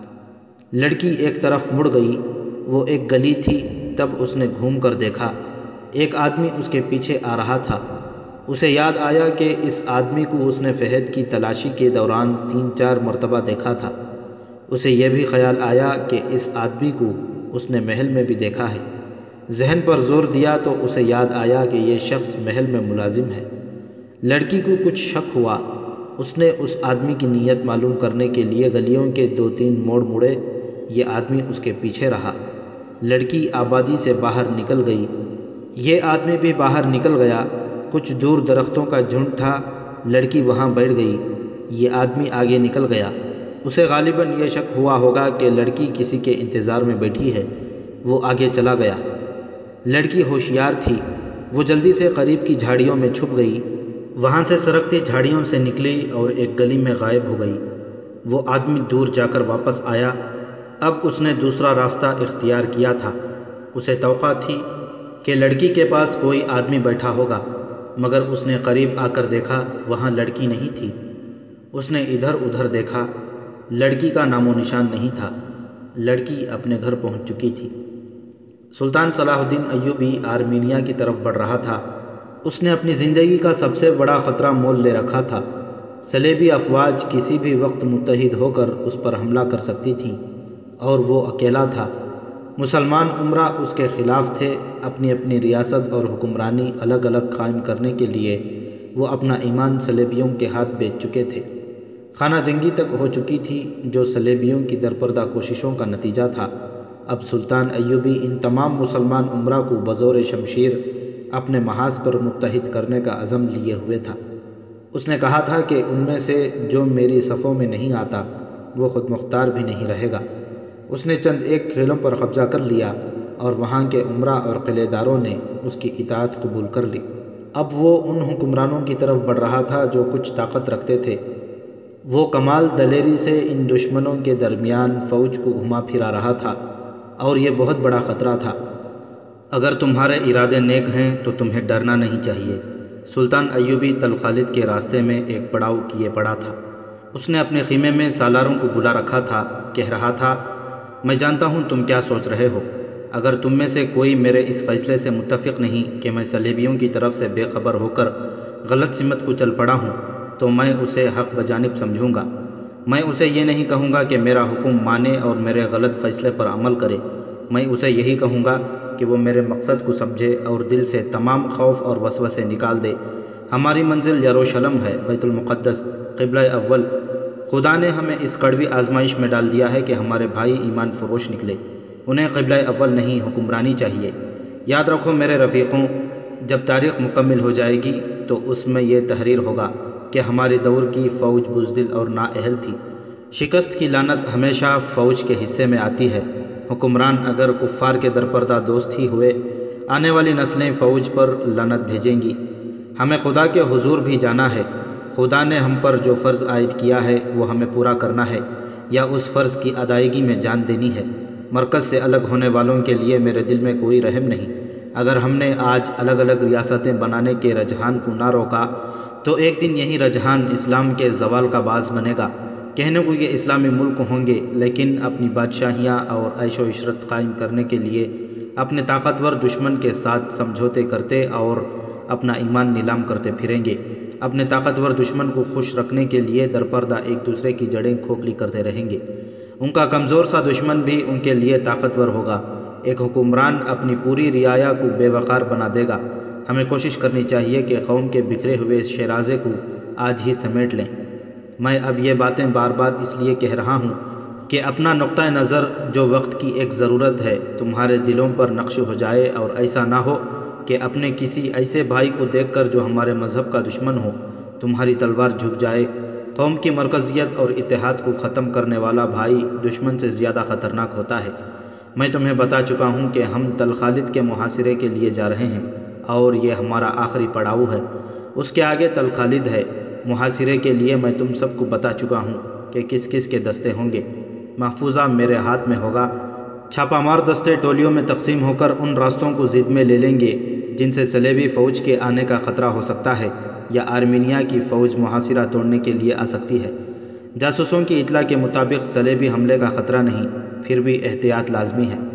Speaker 1: لڑکی ایک طرف مڑ گئی۔ وہ ایک گلی تھی۔ تب اس نے گھوم کر دیکھا، ایک آدمی اس کے پیچھے آ رہا تھا۔ اسے یاد آیا کہ اس آدمی کو اس نے فہد کی تلاشی کے دوران تین چار مرتبہ دیکھا تھا۔ اسے یہ بھی خیال آیا کہ اس آدمی کو اس نے محل میں بھی دیکھا ہے۔ ذہن پر زور دیا تو اسے یاد آیا کہ یہ شخص محل میں ملازم ہے۔ لڑکی کو کچھ شک ہوا۔ اس نے اس آدمی کی نیت معلوم کرنے کے لیے گلیوں کے دو تین موڑ مڑے۔ یہ آدمی اس کے پیچھے رہا۔ لڑکی آبادی سے باہر نکل گئی، یہ آدمی بھی باہر نکل گیا۔ کچھ دور درختوں کا جھنڈ تھا، لڑکی وہاں بیٹھ گئی، یہ آدمی آگے نکل گیا۔ اسے غالباً یہ شک ہوا ہوگا کہ لڑکی کسی کے انتظار میں بیٹھی ہے، وہ آگے چلا گیا۔ لڑکی ہوشیار تھی، وہ جلدی سے قریب کی جھاڑیوں میں چھپ گئی، وہاں سے سرکتی جھاڑیوں سے نکلی اور ایک گلی میں غائب ہو گئی۔ وہ آدمی دور جا کر واپس آیا، اب اس نے دوسرا راستہ اختیار کیا تھا۔ اسے توقع تھی کہ لڑکی کے پاس کوئی آدمی بیٹھا ہوگا، مگر اس نے قریب آ کر دیکھا وہاں لڑکی نہیں تھی۔ اس نے ادھر ادھر دیکھا، لڑکی کا نام و نشان نہیں تھا، لڑکی اپنے گھر پہنچ چکی تھی۔ سلطان صلاح الدین ایوبی آرمینیا کی طرف بڑھ رہا تھا۔ اس نے اپنی زندگی کا سب سے بڑا خطرہ مول لے رکھا تھا۔ صلیبی افواج کسی بھی وقت متحد ہو کر اس پر حملہ کر سکتی تھیں، اور وہ اکیلا تھا۔ مسلمان امراء اس کے خلاف تھے۔ اپنی اپنی ریاست اور حکمرانی الگ الگ قائم کرنے کے لیے وہ اپنا ایمان صلیبیوں کے ہاتھ بیچ چکے تھے۔ خانہ جنگی تک ہو چکی تھی، جو صلیبیوں کی درپردہ کوششوں کا نتیجہ تھا۔ اب سلطان ایوبی ان تمام مسلمان امراء کو بزور شمشیر اپنے محاذ پر متحد کرنے کا عزم لیے ہوئے تھا۔ اس نے کہا تھا کہ ان میں سے جو میری صفوں میں نہیں آتا وہ خود مختار بھی نہیں رہے گا۔ اس نے چند ایک قلعوں پر قبضہ کر لیا اور وہاں کے امراء اور قلعے داروں نے اس کی اطاعت قبول کر لی۔ اب وہ ان حکمرانوں کی طرف بڑھ رہا تھا جو کچھ طاقت رکھتے تھے۔ وہ کمال دلیری سے ان دشمنوں کے درمیان فوج کو گھما پھرا رہا تھا، اور یہ بہت بڑا خطرہ تھا۔ اگر تمہارے ارادے نیک ہیں تو تمہیں ڈرنا نہیں چاہیے۔ سلطان ایوبی تل خالد کے راستے میں ایک پڑاؤ کیے پڑا تھا۔ اس نے اپنے خیمے میں سالاروں کو بلا رکھا تھا، کہہ رہا تھا، میں جانتا ہوں تم کیا سوچ رہے ہو۔ اگر تم میں سے کوئی میرے اس فیصلے سے متفق نہیں کہ میں صلیبیوں کی طرف سے بے خبر ہو کر غلط سمت کو چل پڑا ہوں، تو میں اسے حق بجانب سمجھوں گا۔ میں اسے یہ نہیں کہوں گا کہ میرا حکم مانے اور میرے غلط فیصلے پر عمل کرے۔ میں اسے یہی کہوں گا کہ وہ میرے مقصد کو سمجھے اور دل سے تمام خوف اور وسوسے نکال دے۔ ہماری منزل یروشلم ہے، بیت المقدس، قبلہ اول۔ خدا نے ہمیں اس کڑوی آزمائش میں ڈال دیا ہے کہ ہمارے بھائی ایمان فروش نکلے، انہیں قبلہ اول نہیں حکمرانی چاہیے۔ یاد رکھو میرے رفیقوں، جب تاریخ مکمل ہو جائے گی تو اس میں یہ تحریر ہوگا کہ ہمارے دور کی فوج بزدل اور نااہل تھی۔ شکست کی لعنت ہمیشہ فوج کے حصے میں آتی ہے۔ حکمران اگر کفار کے درپردہ دوست ہی ہوئے، آنے والی نسلیں فوج پر لعنت بھیجیں گی۔ ہمیں خدا کے حضور بھی جانا ہے۔ خدا نے ہم پر جو فرض عائد کیا ہے وہ ہمیں پورا کرنا ہے، یا اس فرض کی ادائیگی میں جان دینی ہے۔ مرکز سے الگ ہونے والوں کے لیے میرے دل میں کوئی رحم نہیں۔ اگر ہم نے آج الگ الگ ریاستیں بنانے کے رجحان کو نہ روکا تو ایک دن یہی رجحان اسلام کے زوال کا باعث بنے گا۔ کہنے کو یہ اسلامی ملک ہوں گے، لیکن اپنی بادشاہیاں اور عیش و عشرت قائم کرنے کے لیے اپنے طاقتور دشمن کے ساتھ سمجھوتے کرتے اور اپنا ایمان نیلام کرتے پھریں گے۔ اپنے طاقتور دشمن کو خوش رکھنے کے لیے درپردہ ایک دوسرے کی جڑیں کھوکھلی کرتے رہیں گے۔ ان کا کمزور سا دشمن بھی ان کے لیے طاقتور ہوگا۔ ایک حکمران اپنی پوری رعایا کو بے وقار بنا دے گا۔ ہمیں کوشش کرنی چاہیے کہ قوم کے بکھرے ہوئے شیرازے کو آج ہی سمیٹ لیں۔ میں اب یہ باتیں بار بار اس لیے کہہ رہا ہوں کہ اپنا نقطہ نظر جو وقت کی ایک ضرورت ہے تمہارے دلوں پر نقش ہو جائے، اور ایسا نہ ہو کہ اپنے کسی ایسے بھائی کو دیکھ کر جو ہمارے مذہب کا دشمن ہو تمہاری تلوار جھک جائے۔ قوم کی مرکزیت اور اتحاد کو ختم کرنے والا بھائی دشمن سے زیادہ خطرناک ہوتا ہے۔ میں تمہیں بتا چکا ہوں کہ ہم تل خالد کے محاصرے کے لیے جا رہے ہیں، اور یہ ہمارا آخری پڑاؤ ہے۔ اس کے آگے تل خالد ہے۔ محاصرے کے لیے میں تم سب کو بتا چکا ہوں کہ کس کس کے دستے ہوں گے۔ محفوظہ میرے ہاتھ میں ہوگا۔ چھاپہ مار دستے ٹولیوں میں تقسیم ہو کر ان راستوں کو زد میں لے لیں گے جن سے صلیبی فوج کے آنے کا خطرہ ہو سکتا ہے، یا آرمینیا کی فوج محاصرہ توڑنے کے لیے آ سکتی ہے۔ جاسوسوں کی اطلاع کے مطابق صلیبی حملے کا خطرہ نہیں، پھر بھی احتیاط لازمی ہے۔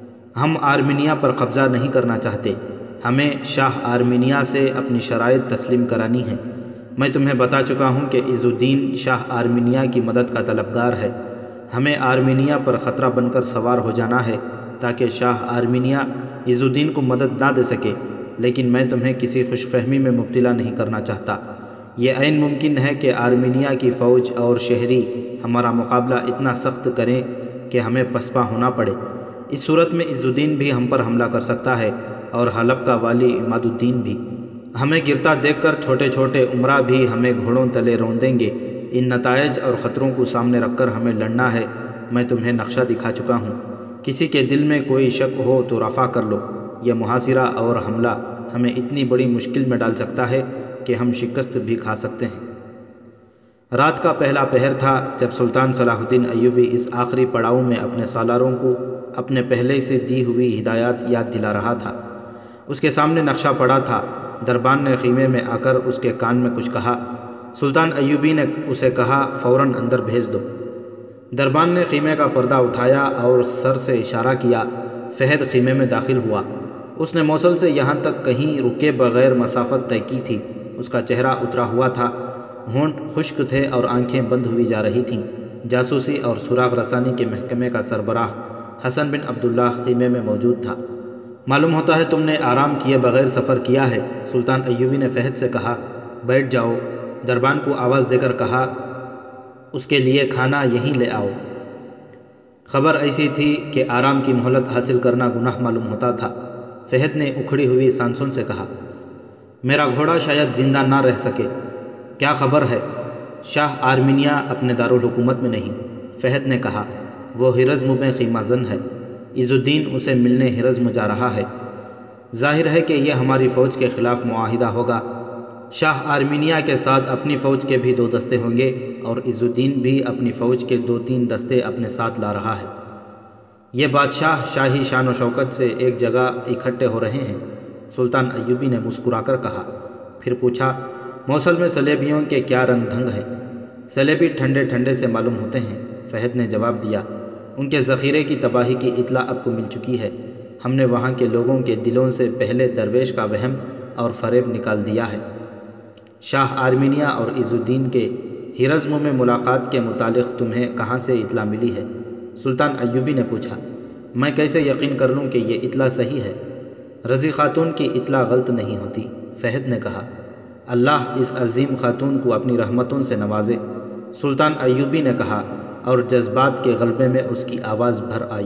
Speaker 1: ہم آرمینیا پر قبضہ نہیں کرنا چاہتے، ہمیں شاہ آرمینیا سے اپنی شرائط تسلیم کرانی ہے۔ میں تمہیں بتا چکا ہوں کہ عز الدین شاہ آرمینیا کی مدد کا طلبگار ہے۔ ہمیں آرمینیا پر خطرہ بن کر سوار ہو جانا ہے تاکہ شاہ آرمینیا عز الدین کو مدد نہ دے سکے، لیکن میں تمہیں کسی خوش فہمی میں مبتلا نہیں کرنا چاہتا۔ یہ عین ممکن ہے کہ آرمینیا کی فوج اور شہری ہمارا مقابلہ اتنا سخت کریں کہ ہمیں پسپا ہونا پڑے۔ اس صورت میں عز الدین بھی ہم پر حملہ کر سکتا ہے اور حلب کا والی عماد الدین بھی۔ ہمیں گرتا دیکھ کر چھوٹے چھوٹے امراء بھی ہمیں گھوڑوں تلے رون دیں گے۔ ان نتائج اور خطروں کو سامنے رکھ کر ہمیں لڑنا ہے۔ میں تمہیں نقشہ دکھا چکا ہوں، کسی کے دل میں کوئی شک ہو تو رفع کر لو۔ یہ محاصرہ اور حملہ ہمیں اتنی بڑی مشکل میں ڈال سکتا ہے کہ ہم شکست بھی کھا سکتے ہیں۔ رات کا پہلا پہر تھا جب سلطان صلاح الدین ایوبی اس آخری پڑاؤ میں اپنے سالاروں کو اپنے پہلے سے دی ہوئی ہدایات یاد دلا رہا تھا۔ اس کے سامنے نقشہ پڑا تھا۔ دربان نے خیمے میں آ کر اس کے کان میں کچھ کہا۔ سلطان ایوبی نے اسے کہا فوراً اندر بھیج دو۔ دربان نے خیمے کا پردہ اٹھایا اور سر سے اشارہ کیا۔ فہد خیمے میں داخل ہوا۔ اس نے موصل سے یہاں تک کہیں رکے بغیر مسافت طے کی تھی۔ اس کا چہرہ اترا ہوا تھا، ہونٹ خشک تھے اور آنکھیں بند ہوئی جا رہی تھیں۔ جاسوسی اور سراغ رسانی کے محکمے کا سربراہ حسن بن عبداللہ خیمے میں موجود تھا۔ معلوم ہوتا ہے تم نے آرام کیے بغیر سفر کیا ہے، سلطان ایوبی نے فہد سے کہا۔ بیٹھ جاؤ، دربان کو آواز دے کر کہا۔ اس کے لیے کھانا یہیں لے آؤ۔ خبر ایسی تھی کہ آرام کی مہلت حاصل کرنا گناہ معلوم ہوتا تھا۔ فہد نے اکھڑی ہوئی سانسوں سے کہا، میرا گھوڑا شاید زندہ نہ رہ سکے۔ کیا خبر ہے؟ شاہ آرمینیا اپنے دارالحکومت میں نہیں، فہد نے کہا۔ وہ ہرزم میں خیمہ زن ہے۔ عز الدین اسے ملنے ہرزم جا رہا ہے۔ ظاہر ہے کہ یہ ہماری فوج کے خلاف معاہدہ ہوگا۔ شاہ آرمینیا کے ساتھ اپنی فوج کے بھی دو دستے ہوں گے اور عز الدین بھی اپنی فوج کے دو تین دستے اپنے ساتھ لا رہا ہے۔ یہ بادشاہ شاہی شان و شوکت سے ایک جگہ اکٹھے ہو رہے ہیں، سلطان ایوبی نے مسکرا کر کہا۔ پھر پوچھا، موصل میں سلیبیوں کے کیا رنگ ڈھنگ ہے؟ سلیبی ٹھنڈے ٹھنڈے سے معلوم ہوتے ہیں، فہد نے جواب دیا۔ ان کے ذخیرے کی تباہی کی اطلاع اب کو مل چکی ہے۔ ہم نے وہاں کے لوگوں کے دلوں سے پہلے درویش کا وہم اور فریب نکال دیا ہے۔ شاہ آرمینیا اور عز الدین کے ہرزم میں ملاقات کے متعلق تمہیں کہاں سے اطلاع ملی ہے؟ سلطان ایوبی نے پوچھا۔ میں کیسے یقین کر لوں کہ یہ اطلاع صحیح ہے؟ رضی خاتون کی اطلاع غلط نہیں ہوتی، فہد نے کہا۔ اللہ اس عظیم خاتون کو اپنی رحمتوں سے نوازے، سلطان ایوبی نے کہا، اور جذبات کے غلبے میں اس کی آواز بھر آئی۔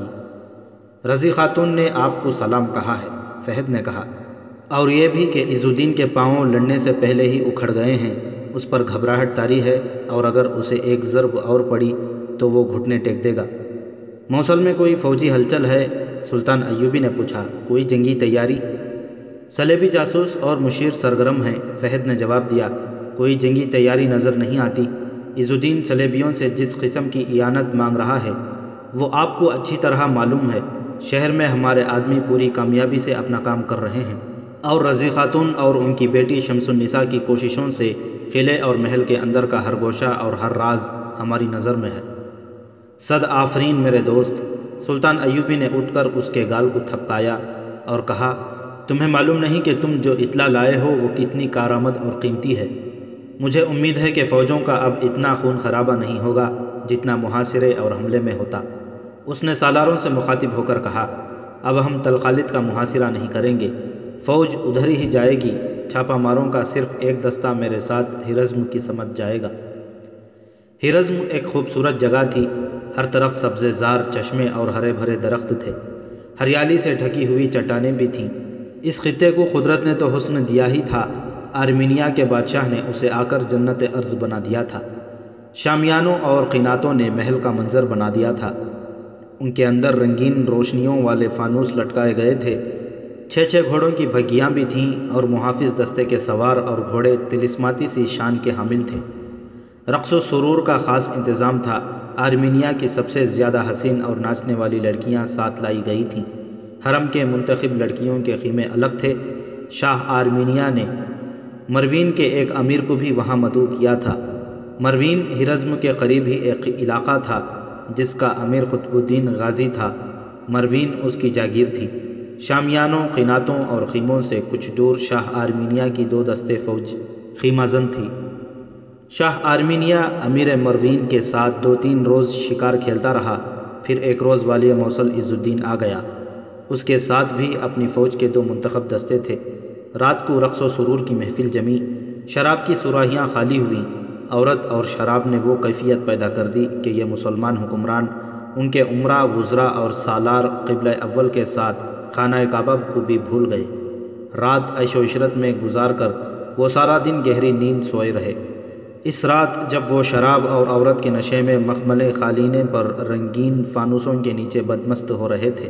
Speaker 1: رضی خاتون نے آپ کو سلام کہا ہے، فہد نے کہا، اور یہ بھی کہ عز الدین کے پاؤں لڑنے سے پہلے ہی اکھڑ گئے ہیں۔ اس پر گھبراہٹ طاری ہے اور اگر اسے ایک ضرب اور پڑی تو وہ گھٹنے ٹیک دے گا۔ موصل میں کوئی فوجی ہلچل ہے؟ سلطان ایوبی نے پوچھا۔ کوئی جنگی تیاری؟ سلیبی جاسوس اور مشیر سرگرم ہیں، فہد نے جواب دیا۔ کوئی جنگی تیاری نظر نہیں آتی۔ عز الدین سلیبیوں سے جس قسم کی اعانت مانگ رہا ہے وہ آپ کو اچھی طرح معلوم ہے۔ شہر میں ہمارے آدمی پوری کامیابی سے اپنا کام کر رہے ہیں اور رضی خاتون اور ان کی بیٹی شمس النساء کی کوششوں سے قلعے اور محل کے اندر کا ہر گوشہ اور ہر راز ہماری نظر میں ہے۔ صد آفرین میرے دوست، سلطان ایوبی نے اٹھ کر اس کے گال کو تھپکایا اور کہا، تمہیں معلوم نہیں کہ تم جو اطلاع لائے ہو وہ کتنی کارآمد اور قیمتی ہے۔ مجھے امید ہے کہ فوجوں کا اب اتنا خون خرابہ نہیں ہوگا جتنا محاصرے اور حملے میں ہوتا۔ اس نے سالاروں سے مخاطب ہو کر کہا، اب ہم تلخالد کا محاصرہ نہیں کریں گے، فوج ادھر ہی جائے گی۔ چھاپہ ماروں کا صرف ایک دستہ میرے ساتھ ہرزم کی سمت جائے گا۔ ہرزم ایک خوبصورت جگہ تھی، ہر طرف سبزے زار چشمے اور ہرے بھرے درخت تھے، ہریالی سے ڈھکی ہوئی چٹانیں بھی تھیں۔ اس خطے کو قدرت نے تو حسن دیا ہی تھا، آرمینیا کے بادشاہ نے اسے آ کر جنت ارض بنا دیا تھا۔ شامیانوں اور قیناتوں نے محل کا منظر بنا دیا تھا، ان کے اندر رنگین روشنیوں والے فانوس لٹکائے گئے تھے۔ چھ چھ گھوڑوں کی بھگیاں بھی تھیں اور محافظ دستے کے سوار اور گھوڑے طلسماتی سی شان کے حامل تھے۔ رقص و سرور کا خاص انتظام تھا۔ آرمینیا کی سب سے زیادہ حسین اور ناچنے والی لڑکیاں ساتھ لائی گئی تھیں۔ حرم کے منتخب لڑکیوں کے خیمے الگ تھے۔ شاہ آرمینیا نے مروین کے ایک امیر کو بھی وہاں مدعو کیا تھا۔ مروین ہرزم کے قریب ہی ایک علاقہ تھا جس کا امیر قطب الدین غازی تھا۔ مروین اس کی جاگیر تھی۔ شامیانوں، قیناتوں اور خیموں سے کچھ دور شاہ آرمینیا کی دو دستے فوج خیمہ زن تھی۔ شاہ آرمینیا امیر مروین کے ساتھ دو تین روز شکار کھیلتا رہا، پھر ایک روز والی موصل عز الدین آ گیا۔ اس کے ساتھ بھی اپنی فوج کے دو منتخب دستے تھے۔ رات کو رقص و سرور کی محفل جمی۔ شراب کی سراہیاں خالی ہوئیں۔ عورت اور شراب نے وہ کیفیت پیدا کر دی کہ یہ مسلمان حکمران ان کے عمرہ، وزراء اور سالار قبلہ اول کے ساتھ خانہ کعبہ کو بھی بھول گئے۔ رات عیش و عشرت میں گزار کر وہ سارا دن گہری نیند سوئے رہے۔ اس رات جب وہ شراب اور عورت کے نشے میں مخمل قالینیں پر رنگین فانوسوں کے نیچے بدمست ہو رہے تھے،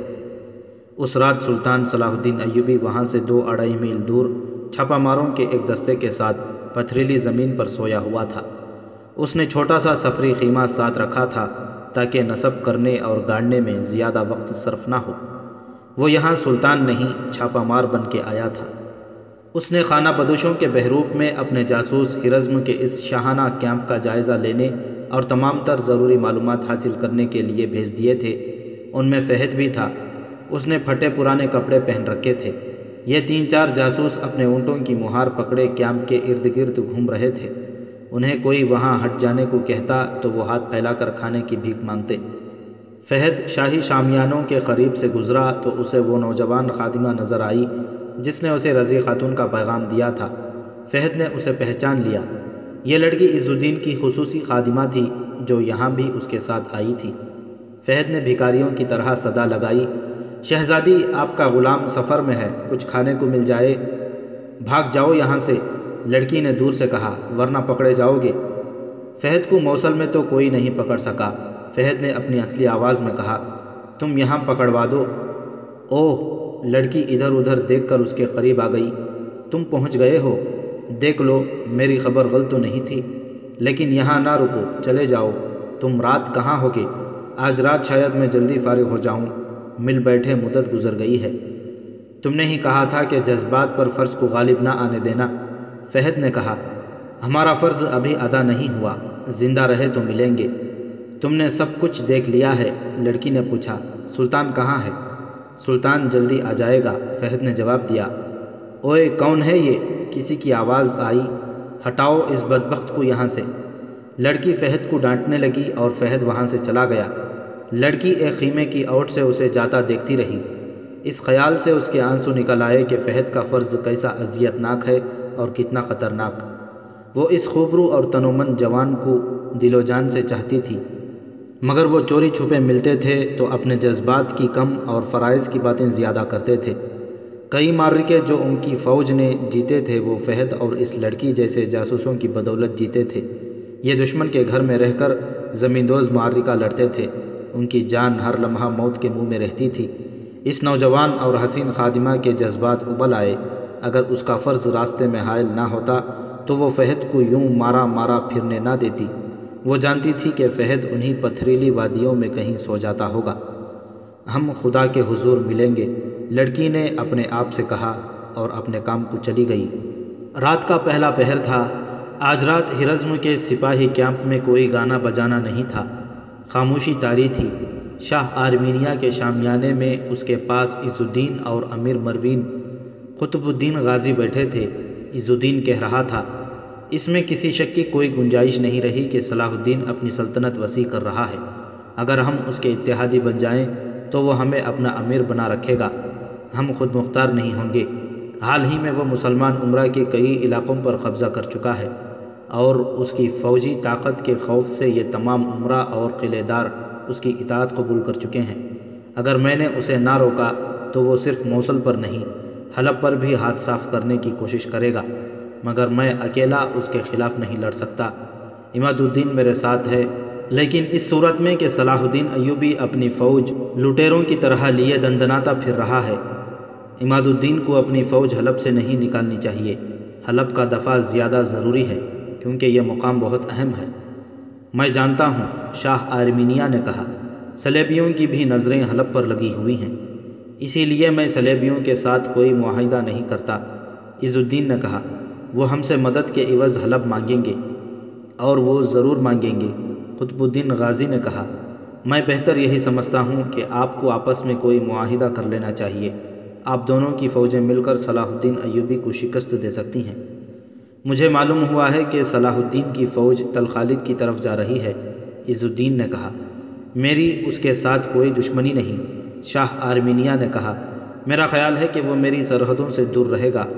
Speaker 1: اس رات سلطان صلاح الدین ایوبی وہاں سے دو اڑائی میل دور چھاپا ماروں کے ایک دستے کے ساتھ پتھریلی زمین پر سویا ہوا تھا۔ اس نے چھوٹا سا سفری خیمہ ساتھ رکھا تھا تاکہ نصب کرنے اور گاڑنے میں زیادہ وقت صرف نہ ہو۔ وہ یہاں سلطان نہیں، چھاپا مار بن کے آیا تھا۔ اس نے خانہ بدوشوں کے بحروب میں اپنے جاسوس ہرزم کے اس شاہانہ کیمپ کا جائزہ لینے اور تمام تر ضروری معلومات حاصل کرنے کے لیے بھیج دیے تھے۔ ان میں فہد بھی تھا۔ اس نے پھٹے پرانے کپڑے پہن رکھے تھے۔ یہ تین چار جاسوس اپنے اونٹوں کی مہار پکڑے کیمپ کے ارد گرد گھوم رہے تھے۔ انہیں کوئی وہاں ہٹ جانے کو کہتا تو وہ ہاتھ پھیلا کر کھانے کی بھیک مانگتے۔ فہد شاہی شامیانوں کے قریب سے گزرا تو اسے وہ نوجوان خادمہ نظر آئی جس نے اسے رضی خاتون کا پیغام دیا تھا۔ فہد نے اسے پہچان لیا۔ یہ لڑکی عز الدین کی خصوصی خادمہ تھی جو یہاں بھی اس کے ساتھ آئی تھی۔ فہد نے بھکاریوں کی طرح صدا لگائی، شہزادی آپ کا غلام سفر میں ہے، کچھ کھانے کو مل جائے۔ بھاگ جاؤ یہاں سے، لڑکی نے دور سے کہا، ورنہ پکڑے جاؤ گے۔ فہد کو موصل میں تو کوئی نہیں پکڑ سکا۔ فہد نے اپنی اصلی آواز میں کہا، تم یہاں پکڑوا دو۔ اوہ! لڑکی ادھر ادھر دیکھ کر اس کے قریب آ گئی۔ تم پہنچ گئے ہو؟ دیکھ لو میری خبر غلط تو نہیں تھی، لیکن یہاں نہ رکو، چلے جاؤ۔ تم رات کہاں ہوگے؟ آج رات شاید میں جلدی فارغ ہو جاؤں، مل بیٹھے مدت گزر گئی ہے۔ تم نے ہی کہا تھا کہ جذبات پر فرض کو غالب نہ آنے دینا۔ فہد نے کہا، ہمارا فرض ابھی ادا نہیں ہوا، زندہ رہے تو ملیں گے۔ تم نے سب کچھ دیکھ لیا ہے؟ لڑکی نے پوچھا۔ سلطان کہاں ہے؟ سلطان جلدی آ جائے گا، فہد نے جواب دیا۔ اوئے کون ہے یہ؟ کسی کی آواز آئی۔ ہٹاؤ اس بدبخت کو یہاں سے۔ لڑکی فہد کو ڈانٹنے لگی اور فہد وہاں سے چلا گیا۔ لڑکی ایک خیمے کی اوٹ سے اسے جاتا دیکھتی رہی۔ اس خیال سے اس کے آنسو نکل آئے کہ فہد کا فرض کیسا اذیت ناک ہے اور کتنا خطرناک۔ وہ اس خوبرو اور تنومند جوان کو دل و جان سے چاہتی تھی، مگر وہ چوری چھپے ملتے تھے تو اپنے جذبات کی کم اور فرائض کی باتیں زیادہ کرتے تھے۔ کئی معرکے جو ان کی فوج نے جیتے تھے وہ فہد اور اس لڑکی جیسے جاسوسوں کی بدولت جیتے تھے۔ یہ دشمن کے گھر میں رہ کر زمیندوز معرکہ لڑتے تھے۔ ان کی جان ہر لمحہ موت کے منہ میں رہتی تھی۔ اس نوجوان اور حسین خادمہ کے جذبات ابل آئے۔ اگر اس کا فرض راستے میں حائل نہ ہوتا تو وہ فہد کو یوں مارا مارا پھرنے نہ دیتی۔ وہ جانتی تھی کہ فہد انہی پتھریلی وادیوں میں کہیں سو جاتا ہوگا۔ ہم خدا کے حضور ملیں گے، لڑکی نے اپنے آپ سے کہا اور اپنے کام کو چلی گئی۔ رات کا پہلا پہر تھا۔ آج رات ہرزم کے سپاہی کیمپ میں کوئی گانا بجانا نہیں تھا۔ خاموشی طاری تھی۔ شاہ آرمینیا کے شامیانے میں اس کے پاس عز الدین اور امیر مروین قطب الدین غازی بیٹھے تھے۔ عز الدین کہہ رہا تھا، اس میں کسی شک کی کوئی گنجائش نہیں رہی کہ صلاح الدین اپنی سلطنت وسیع کر رہا ہے۔ اگر ہم اس کے اتحادی بن جائیں تو وہ ہمیں اپنا امیر بنا رکھے گا۔ ہم خود مختار نہیں ہوں گے۔ حال ہی میں وہ مسلمان عمرہ کے کئی علاقوں پر قبضہ کر چکا ہے اور اس کی فوجی طاقت کے خوف سے یہ تمام عمرہ اور قلعے دار اس کی اطاعت قبول کر چکے ہیں۔ اگر میں نے اسے نہ روکا تو وہ صرف موصل پر نہیں، حلب پر بھی ہاتھ صاف کرنے کی کوشش کرے گا، مگر میں اکیلا اس کے خلاف نہیں لڑ سکتا۔ عماد الدین میرے ساتھ ہے، لیکن اس صورت میں کہ صلاح الدین ایوبی اپنی فوج لٹیروں کی طرح لیے دندناتا پھر رہا ہے۔ عماد الدین کو اپنی فوج حلب سے نہیں نکالنی چاہیے۔ حلب کا دفاع زیادہ ضروری ہے کیونکہ یہ مقام بہت اہم ہے۔ میں جانتا ہوں، شاہ آرمینیا نے کہا، صلیبیوں کی بھی نظریں حلب پر لگی ہوئی ہیں، اسی لیے میں صلیبیوں کے ساتھ کوئی معاہدہ نہیں کرتا۔ عز الدین نے کہا، وہ ہم سے مدد کے عوض حلب مانگیں گے، اور وہ ضرور مانگیں گے۔ قطب الدین غازی نے کہا، میں بہتر یہی سمجھتا ہوں کہ آپ کو آپس میں کوئی معاہدہ کر لینا چاہیے۔ آپ دونوں کی فوجیں مل کر صلاح الدین ایوبی کو شکست دے سکتی ہیں۔ مجھے معلوم ہوا ہے کہ صلاح الدین کی فوج تل خالد کی طرف جا رہی ہے، عز الدین نے کہا۔ میری اس کے ساتھ کوئی دشمنی نہیں، شاہ آرمینیا نے کہا۔ میرا خیال ہے کہ وہ میری سرحدوں سے دور رہے گا،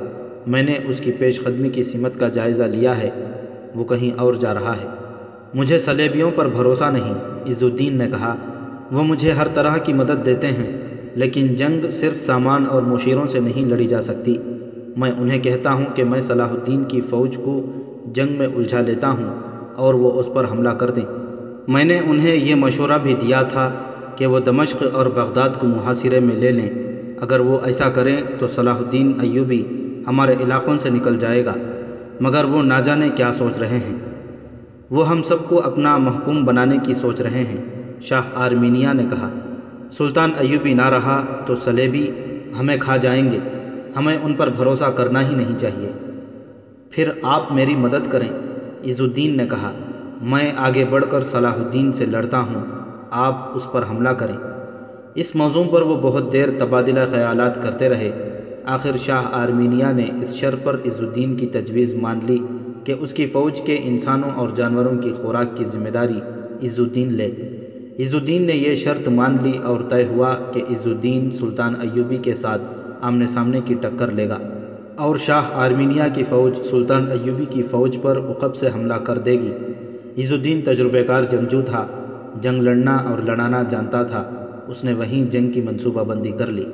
Speaker 1: میں نے اس کی پیش قدمی کی سمت کا جائزہ لیا ہے، وہ کہیں اور جا رہا ہے۔ مجھے صلیبیوں پر بھروسہ نہیں، عز الدین نے کہا۔ وہ مجھے ہر طرح کی مدد دیتے ہیں، لیکن جنگ صرف سامان اور مشیروں سے نہیں لڑی جا سکتی۔ میں انہیں کہتا ہوں کہ میں صلاح الدین کی فوج کو جنگ میں الجھا لیتا ہوں اور وہ اس پر حملہ کر دیں۔ میں نے انہیں یہ مشورہ بھی دیا تھا کہ وہ دمشق اور بغداد کو محاصرے میں لے لیں۔ اگر وہ ایسا کریں تو صلاح الدین ایوبی ہمارے علاقوں سے نکل جائے گا، مگر وہ نہ جانے کیا سوچ رہے ہیں۔ وہ ہم سب کو اپنا محکوم بنانے کی سوچ رہے ہیں، شاہ آرمینیہ نے کہا۔ سلطان ایوبی نہ رہا تو صلیبی ہمیں کھا جائیں گے، ہمیں ان پر بھروسہ کرنا ہی نہیں چاہیے۔ پھر آپ میری مدد کریں، عز الدین نے کہا۔ میں آگے بڑھ کر صلاح الدین سے لڑتا ہوں، آپ اس پر حملہ کریں۔ اس موضوع پر وہ بہت دیر تبادلہ خیالات کرتے رہے۔ آخر شاہ آرمینیہ نے اس شرط پر عز الدین کی تجویز مان لی کہ اس کی فوج کے انسانوں اور جانوروں کی خوراک کی ذمہ داری عز الدین لے۔ عز الدین نے یہ شرط مان لی اور طے ہوا کہ عز الدین سلطان ایوبی کے ساتھ آمنے سامنے کی ٹکر لے گا اور شاہ آرمینیہ کی فوج سلطان ایوبی کی فوج پر عقب سے حملہ کر دے گی۔ عز الدین تجربہ کار جنگجو تھا، جنگ لڑنا اور لڑانا جانتا تھا۔ اس نے وہیں جنگ کی منصوبہ بندی کر لی۔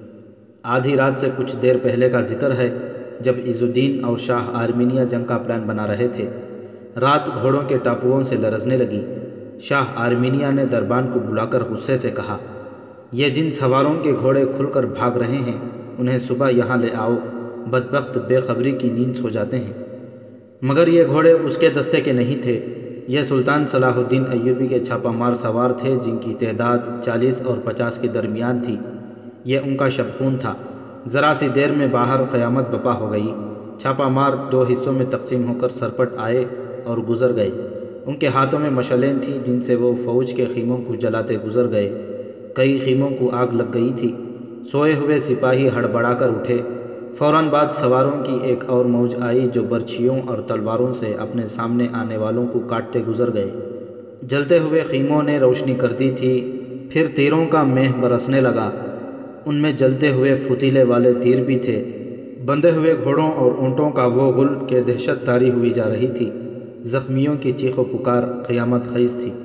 Speaker 1: آدھی رات سے کچھ دیر پہلے کا ذکر ہے، جب عز الدین اور شاہ آرمینیہ جنگ کا پلان بنا رہے تھے۔ رات گھوڑوں کے ٹاپوؤں سے لرزنے لگی۔ شاہ آرمینیہ نے دربان کو بلا کر غصے سے کہا، یہ جن سواروں کے گھوڑے کھل کر بھاگ رہے ہیں انہیں صبح یہاں لے آؤ، بدبخت بے خبری کی نیند سو جاتے ہیں۔ مگر یہ گھوڑے اس کے دستے کے نہیں تھے، یہ سلطان صلاح الدین ایوبی کے چھاپہ مار سوار تھے جن کی تعداد چالیس اور پچاس کے درمیان تھی۔ یہ ان کا شبخون تھا۔ ذرا سی دیر میں باہر قیامت بپا ہو گئی۔ چھاپہ مار دو حصوں میں تقسیم ہو کر سرپٹ آئے اور گزر گئے۔ ان کے ہاتھوں میں مشعلیں تھیں جن سے وہ فوج کے خیموں کو جلاتے گزر گئے۔ کئی خیموں کو آگ لگ گئی تھی۔ سوئے ہوئے سپاہی ہڑبڑا کر اٹھے۔ فوراً بعد سواروں کی ایک اور موج آئی جو برچھیوں اور تلواروں سے اپنے سامنے آنے والوں کو کاٹتے گزر گئے۔ جلتے ہوئے خیموں نے روشنی کر دی تھی، پھر تیروں کا مہ برسنے لگا۔ ان میں جلتے ہوئے فتیلے والے تیر بھی تھے۔ بندھے ہوئے گھوڑوں اور اونٹوں کا وہ غل کہ دہشت طاری ہوئی جا رہی تھی۔ زخمیوں کی چیخ و پکار قیامت خیز تھی۔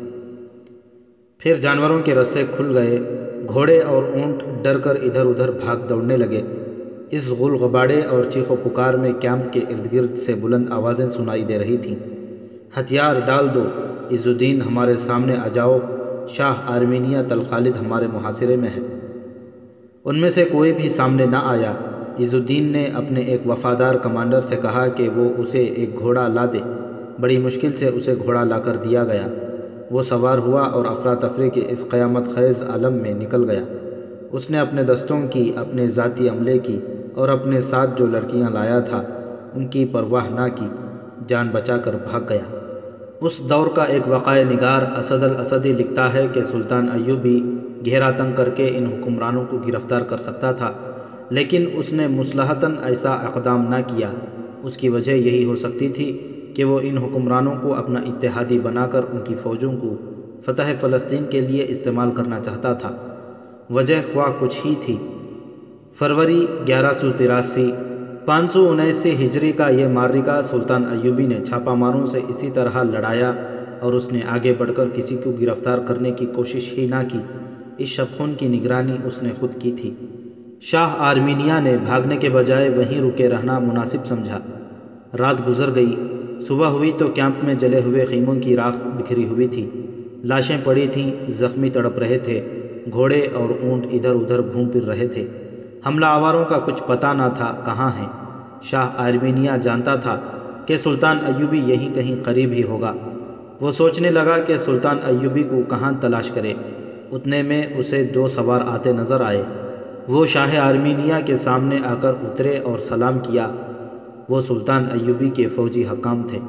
Speaker 1: پھر جانوروں کے رسے کھل گئے۔ گھوڑے اور اونٹ ڈر کر ادھر ادھر بھاگ دوڑنے لگے۔ اس غل غباڑے اور چیخ و پکار میں کیمپ کے ارد گرد سے بلند آوازیں سنائی دے رہی تھیں۔ ہتھیار ڈال دو، عز الدین ہمارے سامنے آ جاؤ، شاہ آرمینیہ تلخالد ہمارے محاصرے میں ہے۔ ان میں سے کوئی بھی سامنے نہ آیا۔ عز الدین نے اپنے ایک وفادار کمانڈر سے کہا کہ وہ اسے ایک گھوڑا لا دے۔ بڑی مشکل سے اسے گھوڑا لا کر دیا گیا۔ وہ سوار ہوا اور افراتفری کے اس قیامت خیز عالم میں نکل گیا۔ اس نے اپنے دستوں کی، اپنے ذاتی عملے کی اور اپنے ساتھ جو لڑکیاں لایا تھا ان کی پرواہ نہ کی، جان بچا کر بھاگ گیا۔ اس دور کا ایک وقائع نگار اسد الاسدی لکھتا ہے کہ سلطان ایوبی گھیرا تنگ کر کے ان حکمرانوں کو گرفتار کر سکتا تھا، لیکن اس نے مصلحتاً ایسا اقدام نہ کیا۔ اس کی وجہ یہی ہو سکتی تھی کہ وہ ان حکمرانوں کو اپنا اتحادی بنا کر ان کی فوجوں کو فتح فلسطین کے لیے استعمال کرنا چاہتا تھا۔ وجہ خواہ کچھ ہی تھی۔ فروری گیارہ سو تراسی پانچ سو انیسی ہجری کا یہ معرکہ سلطان ایوبی نے چھاپہ ماروں سے اسی طرح لڑایا اور اس نے آگے بڑھ کر کسی کو گرفتار کرنے کی کوشش ہی نہ کی۔ اس شبخون کی نگرانی اس نے خود کی تھی۔ شاہ آرمینیہ نے بھاگنے کے بجائے وہیں رکے رہنا مناسب سمجھا۔ رات گزر گئی۔ صبح ہوئی تو کیمپ میں جلے ہوئے خیموں کی راکھ بکھری ہوئی تھی۔ لاشیں پڑی تھیں، زخمی تڑپ رہے تھے۔ گھوڑے اور اونٹ ادھر ادھر گھوم پھر رہے تھے۔ حملہ آوروں کا کچھ پتہ نہ تھا کہاں ہیں۔ شاہ آرمینیہ جانتا تھا کہ سلطان ایوبی یہیں کہیں قریب ہی ہوگا۔ وہ سوچنے لگا کہ سلطان ایوبی کو کہاں تلاش کرے۔ اتنے میں اسے دو سوار آتے نظر آئے۔ وہ شاہ آرمینیہ کے سامنے آ کر اترے اور سلام کیا۔ وہ سلطان ایوبی کے فوجی حکام تھے۔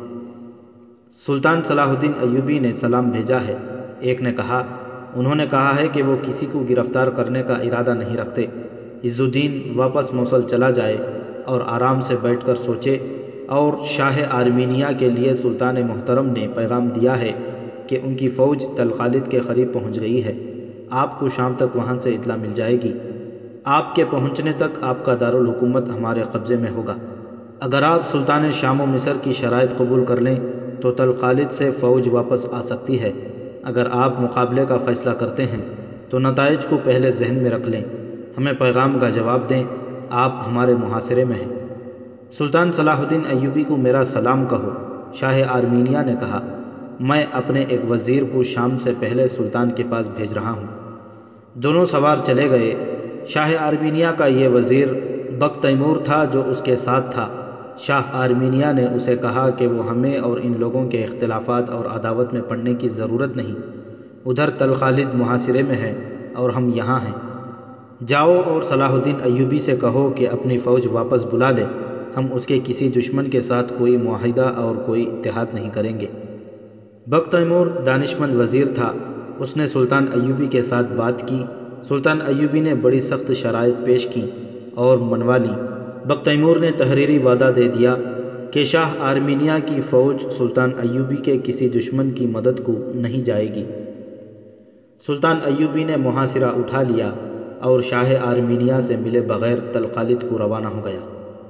Speaker 1: سلطان صلاح الدین ایوبی نے سلام بھیجا ہے، ایک نے کہا۔ انہوں نے کہا ہے کہ وہ کسی کو گرفتار کرنے کا ارادہ نہیں رکھتے۔ عز الدین واپس موصل چلا جائے اور آرام سے بیٹھ کر سوچے، اور شاہ آرمینیہ کے لیے سلطان محترم نے پیغام دیا ہے کہ ان کی فوج تلخالد کے قریب پہنچ گئی ہے۔ آپ کو شام تک وہاں سے اطلاع مل جائے گی۔ آپ کے پہنچنے تک آپ کا دارالحکومت ہمارے قبضے میں ہوگا۔ اگر آپ سلطان شام و مصر کی شرائط قبول کر لیں تو تلخالد سے فوج واپس آ سکتی ہے۔ اگر آپ مقابلے کا فیصلہ کرتے ہیں تو نتائج کو پہلے ذہن میں رکھ لیں، ہمیں پیغام کا جواب دیں، آپ ہمارے محاصرے میں ہیں۔ سلطان صلاح الدین ایوبی کو میرا سلام کہو، شاہ آرمینیا نے کہا۔ میں اپنے ایک وزیر کو شام سے پہلے سلطان کے پاس بھیج رہا ہوں۔ دونوں سوار چلے گئے۔ شاہ آرمینیا کا یہ وزیر بک تیمور تھا جو اس کے ساتھ تھا۔ شاہ آرمینیا نے اسے کہا کہ وہ ہمیں اور ان لوگوں کے اختلافات اور عداوت میں پڑنے کی ضرورت نہیں، ادھر تلخالد محاصرے میں ہے اور ہم یہاں ہیں۔ جاؤ اور صلاح الدین ایوبی سے کہو کہ اپنی فوج واپس بلا لے، ہم اس کے کسی دشمن کے ساتھ کوئی معاہدہ اور کوئی اتحاد نہیں کریں گے۔ بک تیمور دانشمند وزیر تھا، اس نے سلطان ایوبی کے ساتھ بات کی۔ سلطان ایوبی نے بڑی سخت شرائط پیش کی اور منوا لیں۔ بک تیمور نے تحریری وعدہ دے دیا کہ شاہ آرمینیا کی فوج سلطان ایوبی کے کسی دشمن کی مدد کو نہیں جائے گی۔ سلطان ایوبی نے محاصرہ اٹھا لیا اور شاہ آرمینیا سے ملے بغیر تلخالد کو روانہ ہو گیا۔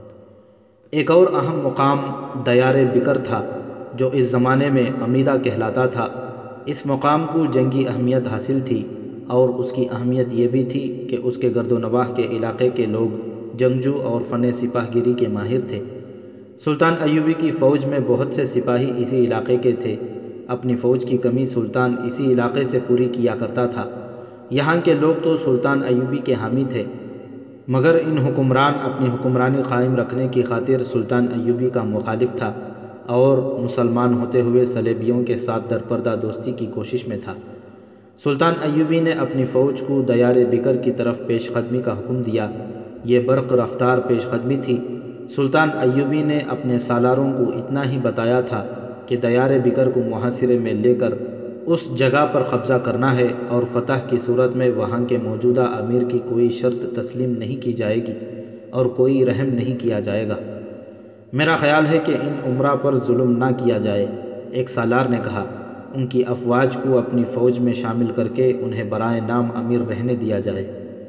Speaker 1: ایک اور اہم مقام دیار بکر تھا جو اس زمانے میں عمیدہ کہلاتا تھا۔ اس مقام کو جنگی اہمیت حاصل تھی اور اس کی اہمیت یہ بھی تھی کہ اس کے گرد و نواح کے علاقے کے لوگ جنگجو اور فن سپاہ گیری کے ماہر تھے۔ سلطان ایوبی کی فوج میں بہت سے سپاہی اسی علاقے کے تھے۔ اپنی فوج کی کمی سلطان اسی علاقے سے پوری کیا کرتا تھا۔ یہاں کے لوگ تو سلطان ایوبی کے حامی تھے، مگر ان حکمران اپنی حکمرانی قائم رکھنے کی خاطر سلطان ایوبی کا مخالف تھا اور مسلمان ہوتے ہوئے صلیبیوں کے ساتھ درپردہ دوستی کی کوشش میں تھا۔ سلطان ایوبی نے اپنی فوج کو دیار بکر کی طرف پیش قدمی کا حکم دیا۔ یہ برق رفتار پیش قدمی تھی۔ سلطان ایوبی نے اپنے سالاروں کو اتنا ہی بتایا تھا کہ دیار بکر کو محاصرے میں لے کر اس جگہ پر قبضہ کرنا ہے اور فتح کی صورت میں وہاں کے موجودہ امیر کی کوئی شرط تسلیم نہیں کی جائے گی اور کوئی رحم نہیں کیا جائے گا۔ میرا خیال ہے کہ ان امراء پر ظلم نہ کیا جائے، ایک سالار نے کہا۔ ان کی افواج کو اپنی فوج میں شامل کر کے انہیں برائے نام امیر رہنے دیا جائے۔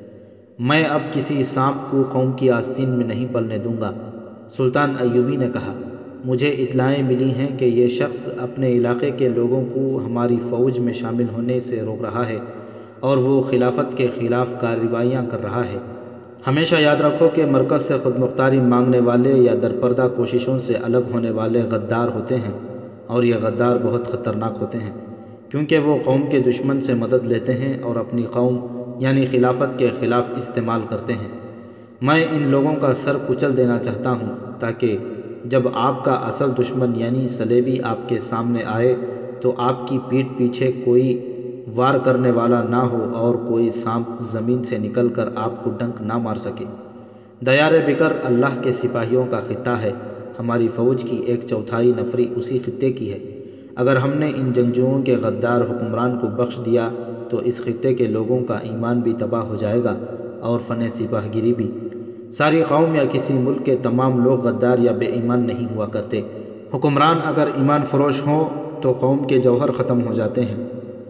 Speaker 1: میں اب کسی سانپ کو قوم کی آستین میں نہیں پلنے دوں گا۔ سلطان ایوبی نے کہا، مجھے اطلاعیں ملی ہیں کہ یہ شخص اپنے علاقے کے لوگوں کو ہماری فوج میں شامل ہونے سے روک رہا ہے اور وہ خلافت کے خلاف کارروائیاں کر رہا ہے۔ ہمیشہ یاد رکھو کہ مرکز سے خود مختاری مانگنے والے یا درپردہ کوششوں سے الگ ہونے والے غدار ہوتے ہیں، اور یہ غدار بہت خطرناک ہوتے ہیں کیونکہ وہ قوم کے دشمن سے مدد لیتے ہیں اور اپنی قوم یعنی خلافت کے خلاف استعمال کرتے ہیں۔ میں ان لوگوں کا سر کچل دینا چاہتا ہوں تاکہ جب آپ کا اصل دشمن یعنی صلیبی آپ کے سامنے آئے تو آپ کی پیٹھ پیچھے کوئی وار کرنے والا نہ ہو اور کوئی سانپ زمین سے نکل کر آپ کو ڈنک نہ مار سکے۔ دیار بکر اللہ کے سپاہیوں کا خطہ ہے، ہماری فوج کی ایک چوتھائی نفری اسی خطے کی ہے۔ اگر ہم نے ان جنگجوؤں کے غدار حکمران کو بخش دیا تو اس خطے کے لوگوں کا ایمان بھی تباہ ہو جائے گا اور فن سپاہ گیری بھی۔ ساری قوم یا کسی ملک کے تمام لوگ غدار یا بے ایمان نہیں ہوا کرتے۔ حکمران اگر ایمان فروش ہوں تو قوم کے جوہر ختم ہو جاتے ہیں،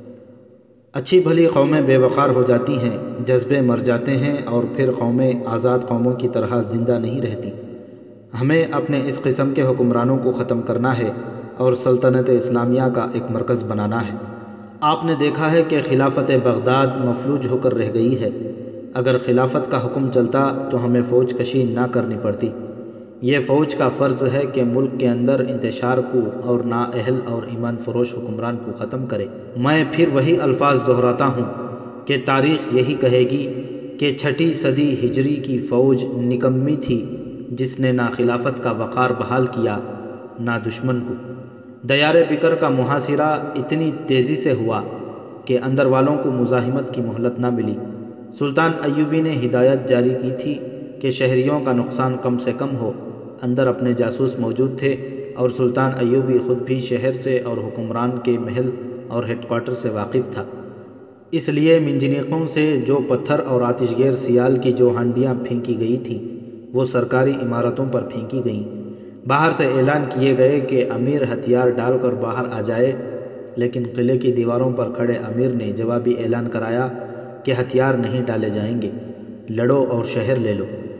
Speaker 1: اچھی بھلی قومیں بے وقار ہو جاتی ہیں، جذبے مر جاتے ہیں اور پھر قومیں آزاد قوموں کی طرح زندہ نہیں رہتی۔ ہمیں اپنے اس قسم کے حکمرانوں کو ختم کرنا ہے اور سلطنت اسلامیہ کا ایک مرکز بنانا ہے۔ آپ نے دیکھا ہے کہ خلافت بغداد مفلوج ہو کر رہ گئی ہے۔ اگر خلافت کا حکم چلتا تو ہمیں فوج کشی نہ کرنی پڑتی۔ یہ فوج کا فرض ہے کہ ملک کے اندر انتشار کو اور نااہل اور ایمان فروش حکمران کو ختم کرے۔ میں پھر وہی الفاظ دہراتا ہوں کہ تاریخ یہی کہے گی کہ چھٹی صدی ہجری کی فوج نکمی تھی جس نے نہ خلافت کا وقار بحال کیا نہ دشمن کو۔ دیار بکر کا محاصرہ اتنی تیزی سے ہوا کہ اندر والوں کو مزاحمت کی مہلت نہ ملی۔ سلطان ایوبی نے ہدایت جاری کی تھی کہ شہریوں کا نقصان کم سے کم ہو۔ اندر اپنے جاسوس موجود تھے اور سلطان ایوبی خود بھی شہر سے اور حکمران کے محل اور ہیڈ کوارٹر سے واقف تھا۔ اس لیے منجنیقوں سے جو پتھر اور آتش گیر سیال کی جو ہانڈیاں پھینکی گئی تھیں وہ سرکاری عمارتوں پر پھینکی گئیں۔ باہر سے اعلان کیے گئے کہ امیر ہتھیار ڈال کر باہر آ جائے، لیکن قلعے کی دیواروں پر کھڑے امیر نے جوابی اعلان کرایا کہ ہتھیار نہیں ڈالے جائیں گے، لڑو اور شہر لے لو۔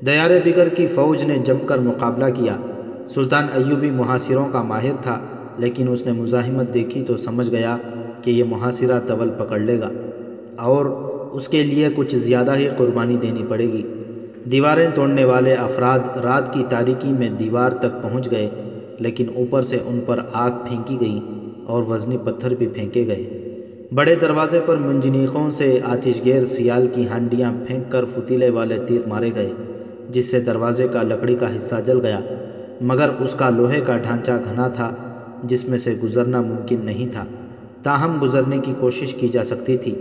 Speaker 1: دیار بکر کی فوج نے جم کر مقابلہ کیا۔ سلطان ایوبی محاصروں کا ماہر تھا، لیکن اس نے مزاحمت دیکھی تو سمجھ گیا کہ یہ محاصرہ طول پکڑ لے گا اور اس کے لیے کچھ زیادہ ہی قربانی دینی پڑے گی۔ دیواریں توڑنے والے افراد رات کی تاریکی میں دیوار تک پہنچ گئے، لیکن اوپر سے ان پر آگ پھینکی گئی اور وزنی پتھر بھی پھینکے گئے۔ بڑے دروازے پر منجنیقوں سے آتش گیر سیال کی ہانڈیاں پھینک کر فتیلے والے تیر مارے گئے، جس سے دروازے کا لکڑی کا حصہ جل گیا، مگر اس کا لوہے کا ڈھانچہ گھنا تھا جس میں سے گزرنا ممکن نہیں تھا، تاہم گزرنے کی کوشش کی جا سکتی تھی۔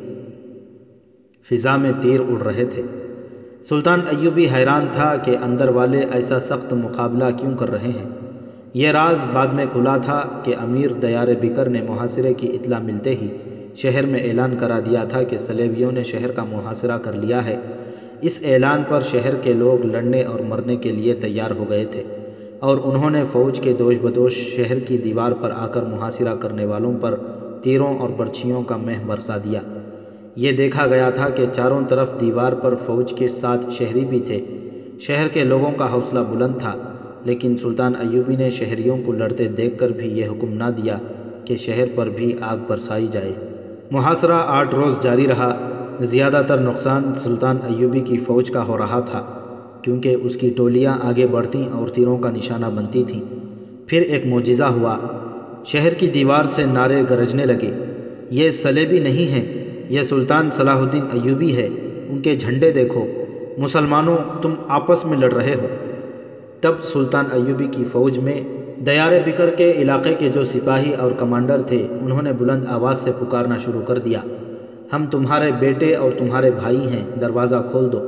Speaker 1: فضا میں تیر اڑ رہے تھے۔ سلطان ایوبی حیران تھا کہ اندر والے ایسا سخت مقابلہ کیوں کر رہے ہیں۔ یہ راز بعد میں کھلا تھا کہ امیر دیار بکر نے محاصرے کی اطلاع ملتے ہی شہر میں اعلان کرا دیا تھا کہ صلیبیوں نے شہر کا محاصرہ کر لیا ہے۔ اس اعلان پر شہر کے لوگ لڑنے اور مرنے کے لیے تیار ہو گئے تھے، اور انہوں نے فوج کے دوش بدوش شہر کی دیوار پر آ کر محاصرہ کرنے والوں پر تیروں اور برچھیوں کا مہ برسا دیا۔ یہ دیکھا گیا تھا کہ چاروں طرف دیوار پر فوج کے ساتھ شہری بھی تھے۔ شہر کے لوگوں کا حوصلہ بلند تھا، لیکن سلطان ایوبی نے شہریوں کو لڑتے دیکھ کر بھی یہ حکم نہ دیا کہ شہر پر بھی آگ برسائی جائے۔ محاصرہ آٹھ روز جاری رہا۔ زیادہ تر نقصان سلطان ایوبی کی فوج کا ہو رہا تھا، کیونکہ اس کی ٹولیاں آگے بڑھتیں اور تیروں کا نشانہ بنتی تھیں۔ پھر ایک معجزہ ہوا۔ شہر کی دیوار سے نعرے گرجنے لگے، یہ صلیبی نہیں ہیں، یہ سلطان صلاح الدین ایوبی ہے، ان کے جھنڈے دیکھو، مسلمانوں تم آپس میں لڑ رہے ہو۔ تب سلطان ایوبی کی فوج میں دیار بکر کے علاقے کے جو سپاہی اور کمانڈر تھے، انہوں نے بلند آواز سے پکارنا شروع کر دیا، ہم تمہارے بیٹے اور تمہارے بھائی ہیں، دروازہ کھول دو۔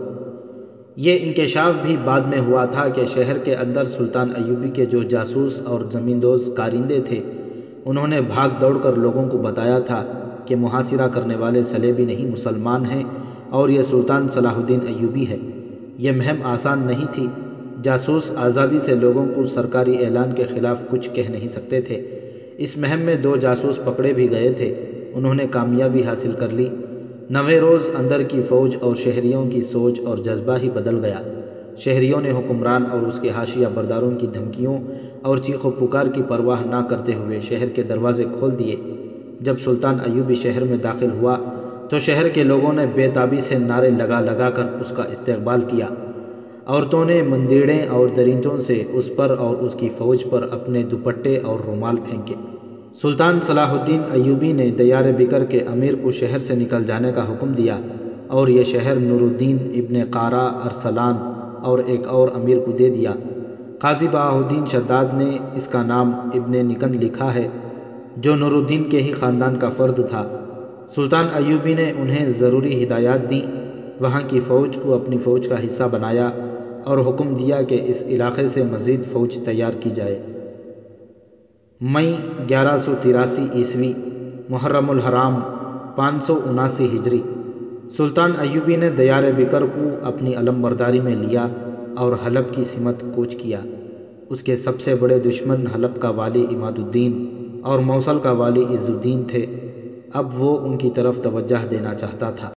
Speaker 1: یہ انکشاف بھی بعد میں ہوا تھا کہ شہر کے اندر سلطان ایوبی کے جو جاسوس اور زمیندوز کارندے تھے، انہوں نے بھاگ دوڑ کر لوگوں کو بتایا تھا کہ محاصرہ کرنے والے صلیبی نہیں مسلمان ہیں اور یہ سلطان صلاح الدین ایوبی ہے۔ یہ مہم آسان نہیں تھی۔ جاسوس آزادی سے لوگوں کو سرکاری اعلان کے خلاف کچھ کہہ نہیں سکتے تھے۔ اس مہم میں دو جاسوس پکڑے بھی گئے تھے، انہوں نے کامیابی حاصل کر لی۔ نویں روز اندر کی فوج اور شہریوں کی سوچ اور جذبہ ہی بدل گیا۔ شہریوں نے حکمران اور اس کے حاشیہ برداروں کی دھمکیوں اور چیخ و پکار کی پرواہ نہ کرتے ہوئے شہر کے دروازے کھول دیے۔ جب سلطان ایوبی شہر میں داخل ہوا تو شہر کے لوگوں نے بے تابی سے نعرے لگا لگا کر اس کا استقبال کیا۔ عورتوں نے مندیڑیں اور دریچوں سے اس پر اور اس کی فوج پر اپنے دوپٹے اور رومال پھینکے۔ سلطان صلاح الدین ایوبی نے دیار بکر کے امیر کو شہر سے نکل جانے کا حکم دیا، اور یہ شہر نور الدین ابن قارا ارسلان اور ایک اور امیر کو دے دیا۔ قاضی بہاؤالدین شداد نے اس کا نام ابن نکن لکھا ہے، جو نور الدین کے ہی خاندان کا فرد تھا۔ سلطان ایوبی نے انہیں ضروری ہدایات دیں، وہاں کی فوج کو اپنی فوج کا حصہ بنایا اور حکم دیا کہ اس علاقے سے مزید فوج تیار کی جائے۔ مئی گیارہ سو تراسی عیسوی محرم الحرام پانچ سو اناسی ہجری، سلطان ایوبی نے دیار بکر کو اپنی علم برداری میں لیا اور حلب کی سمت کوچ کیا۔ اس کے سب سے بڑے دشمن حلب کا والی عماد الدین اور موصل کا والی عز الدین تھے۔ اب وہ ان کی طرف توجہ دینا چاہتا تھا۔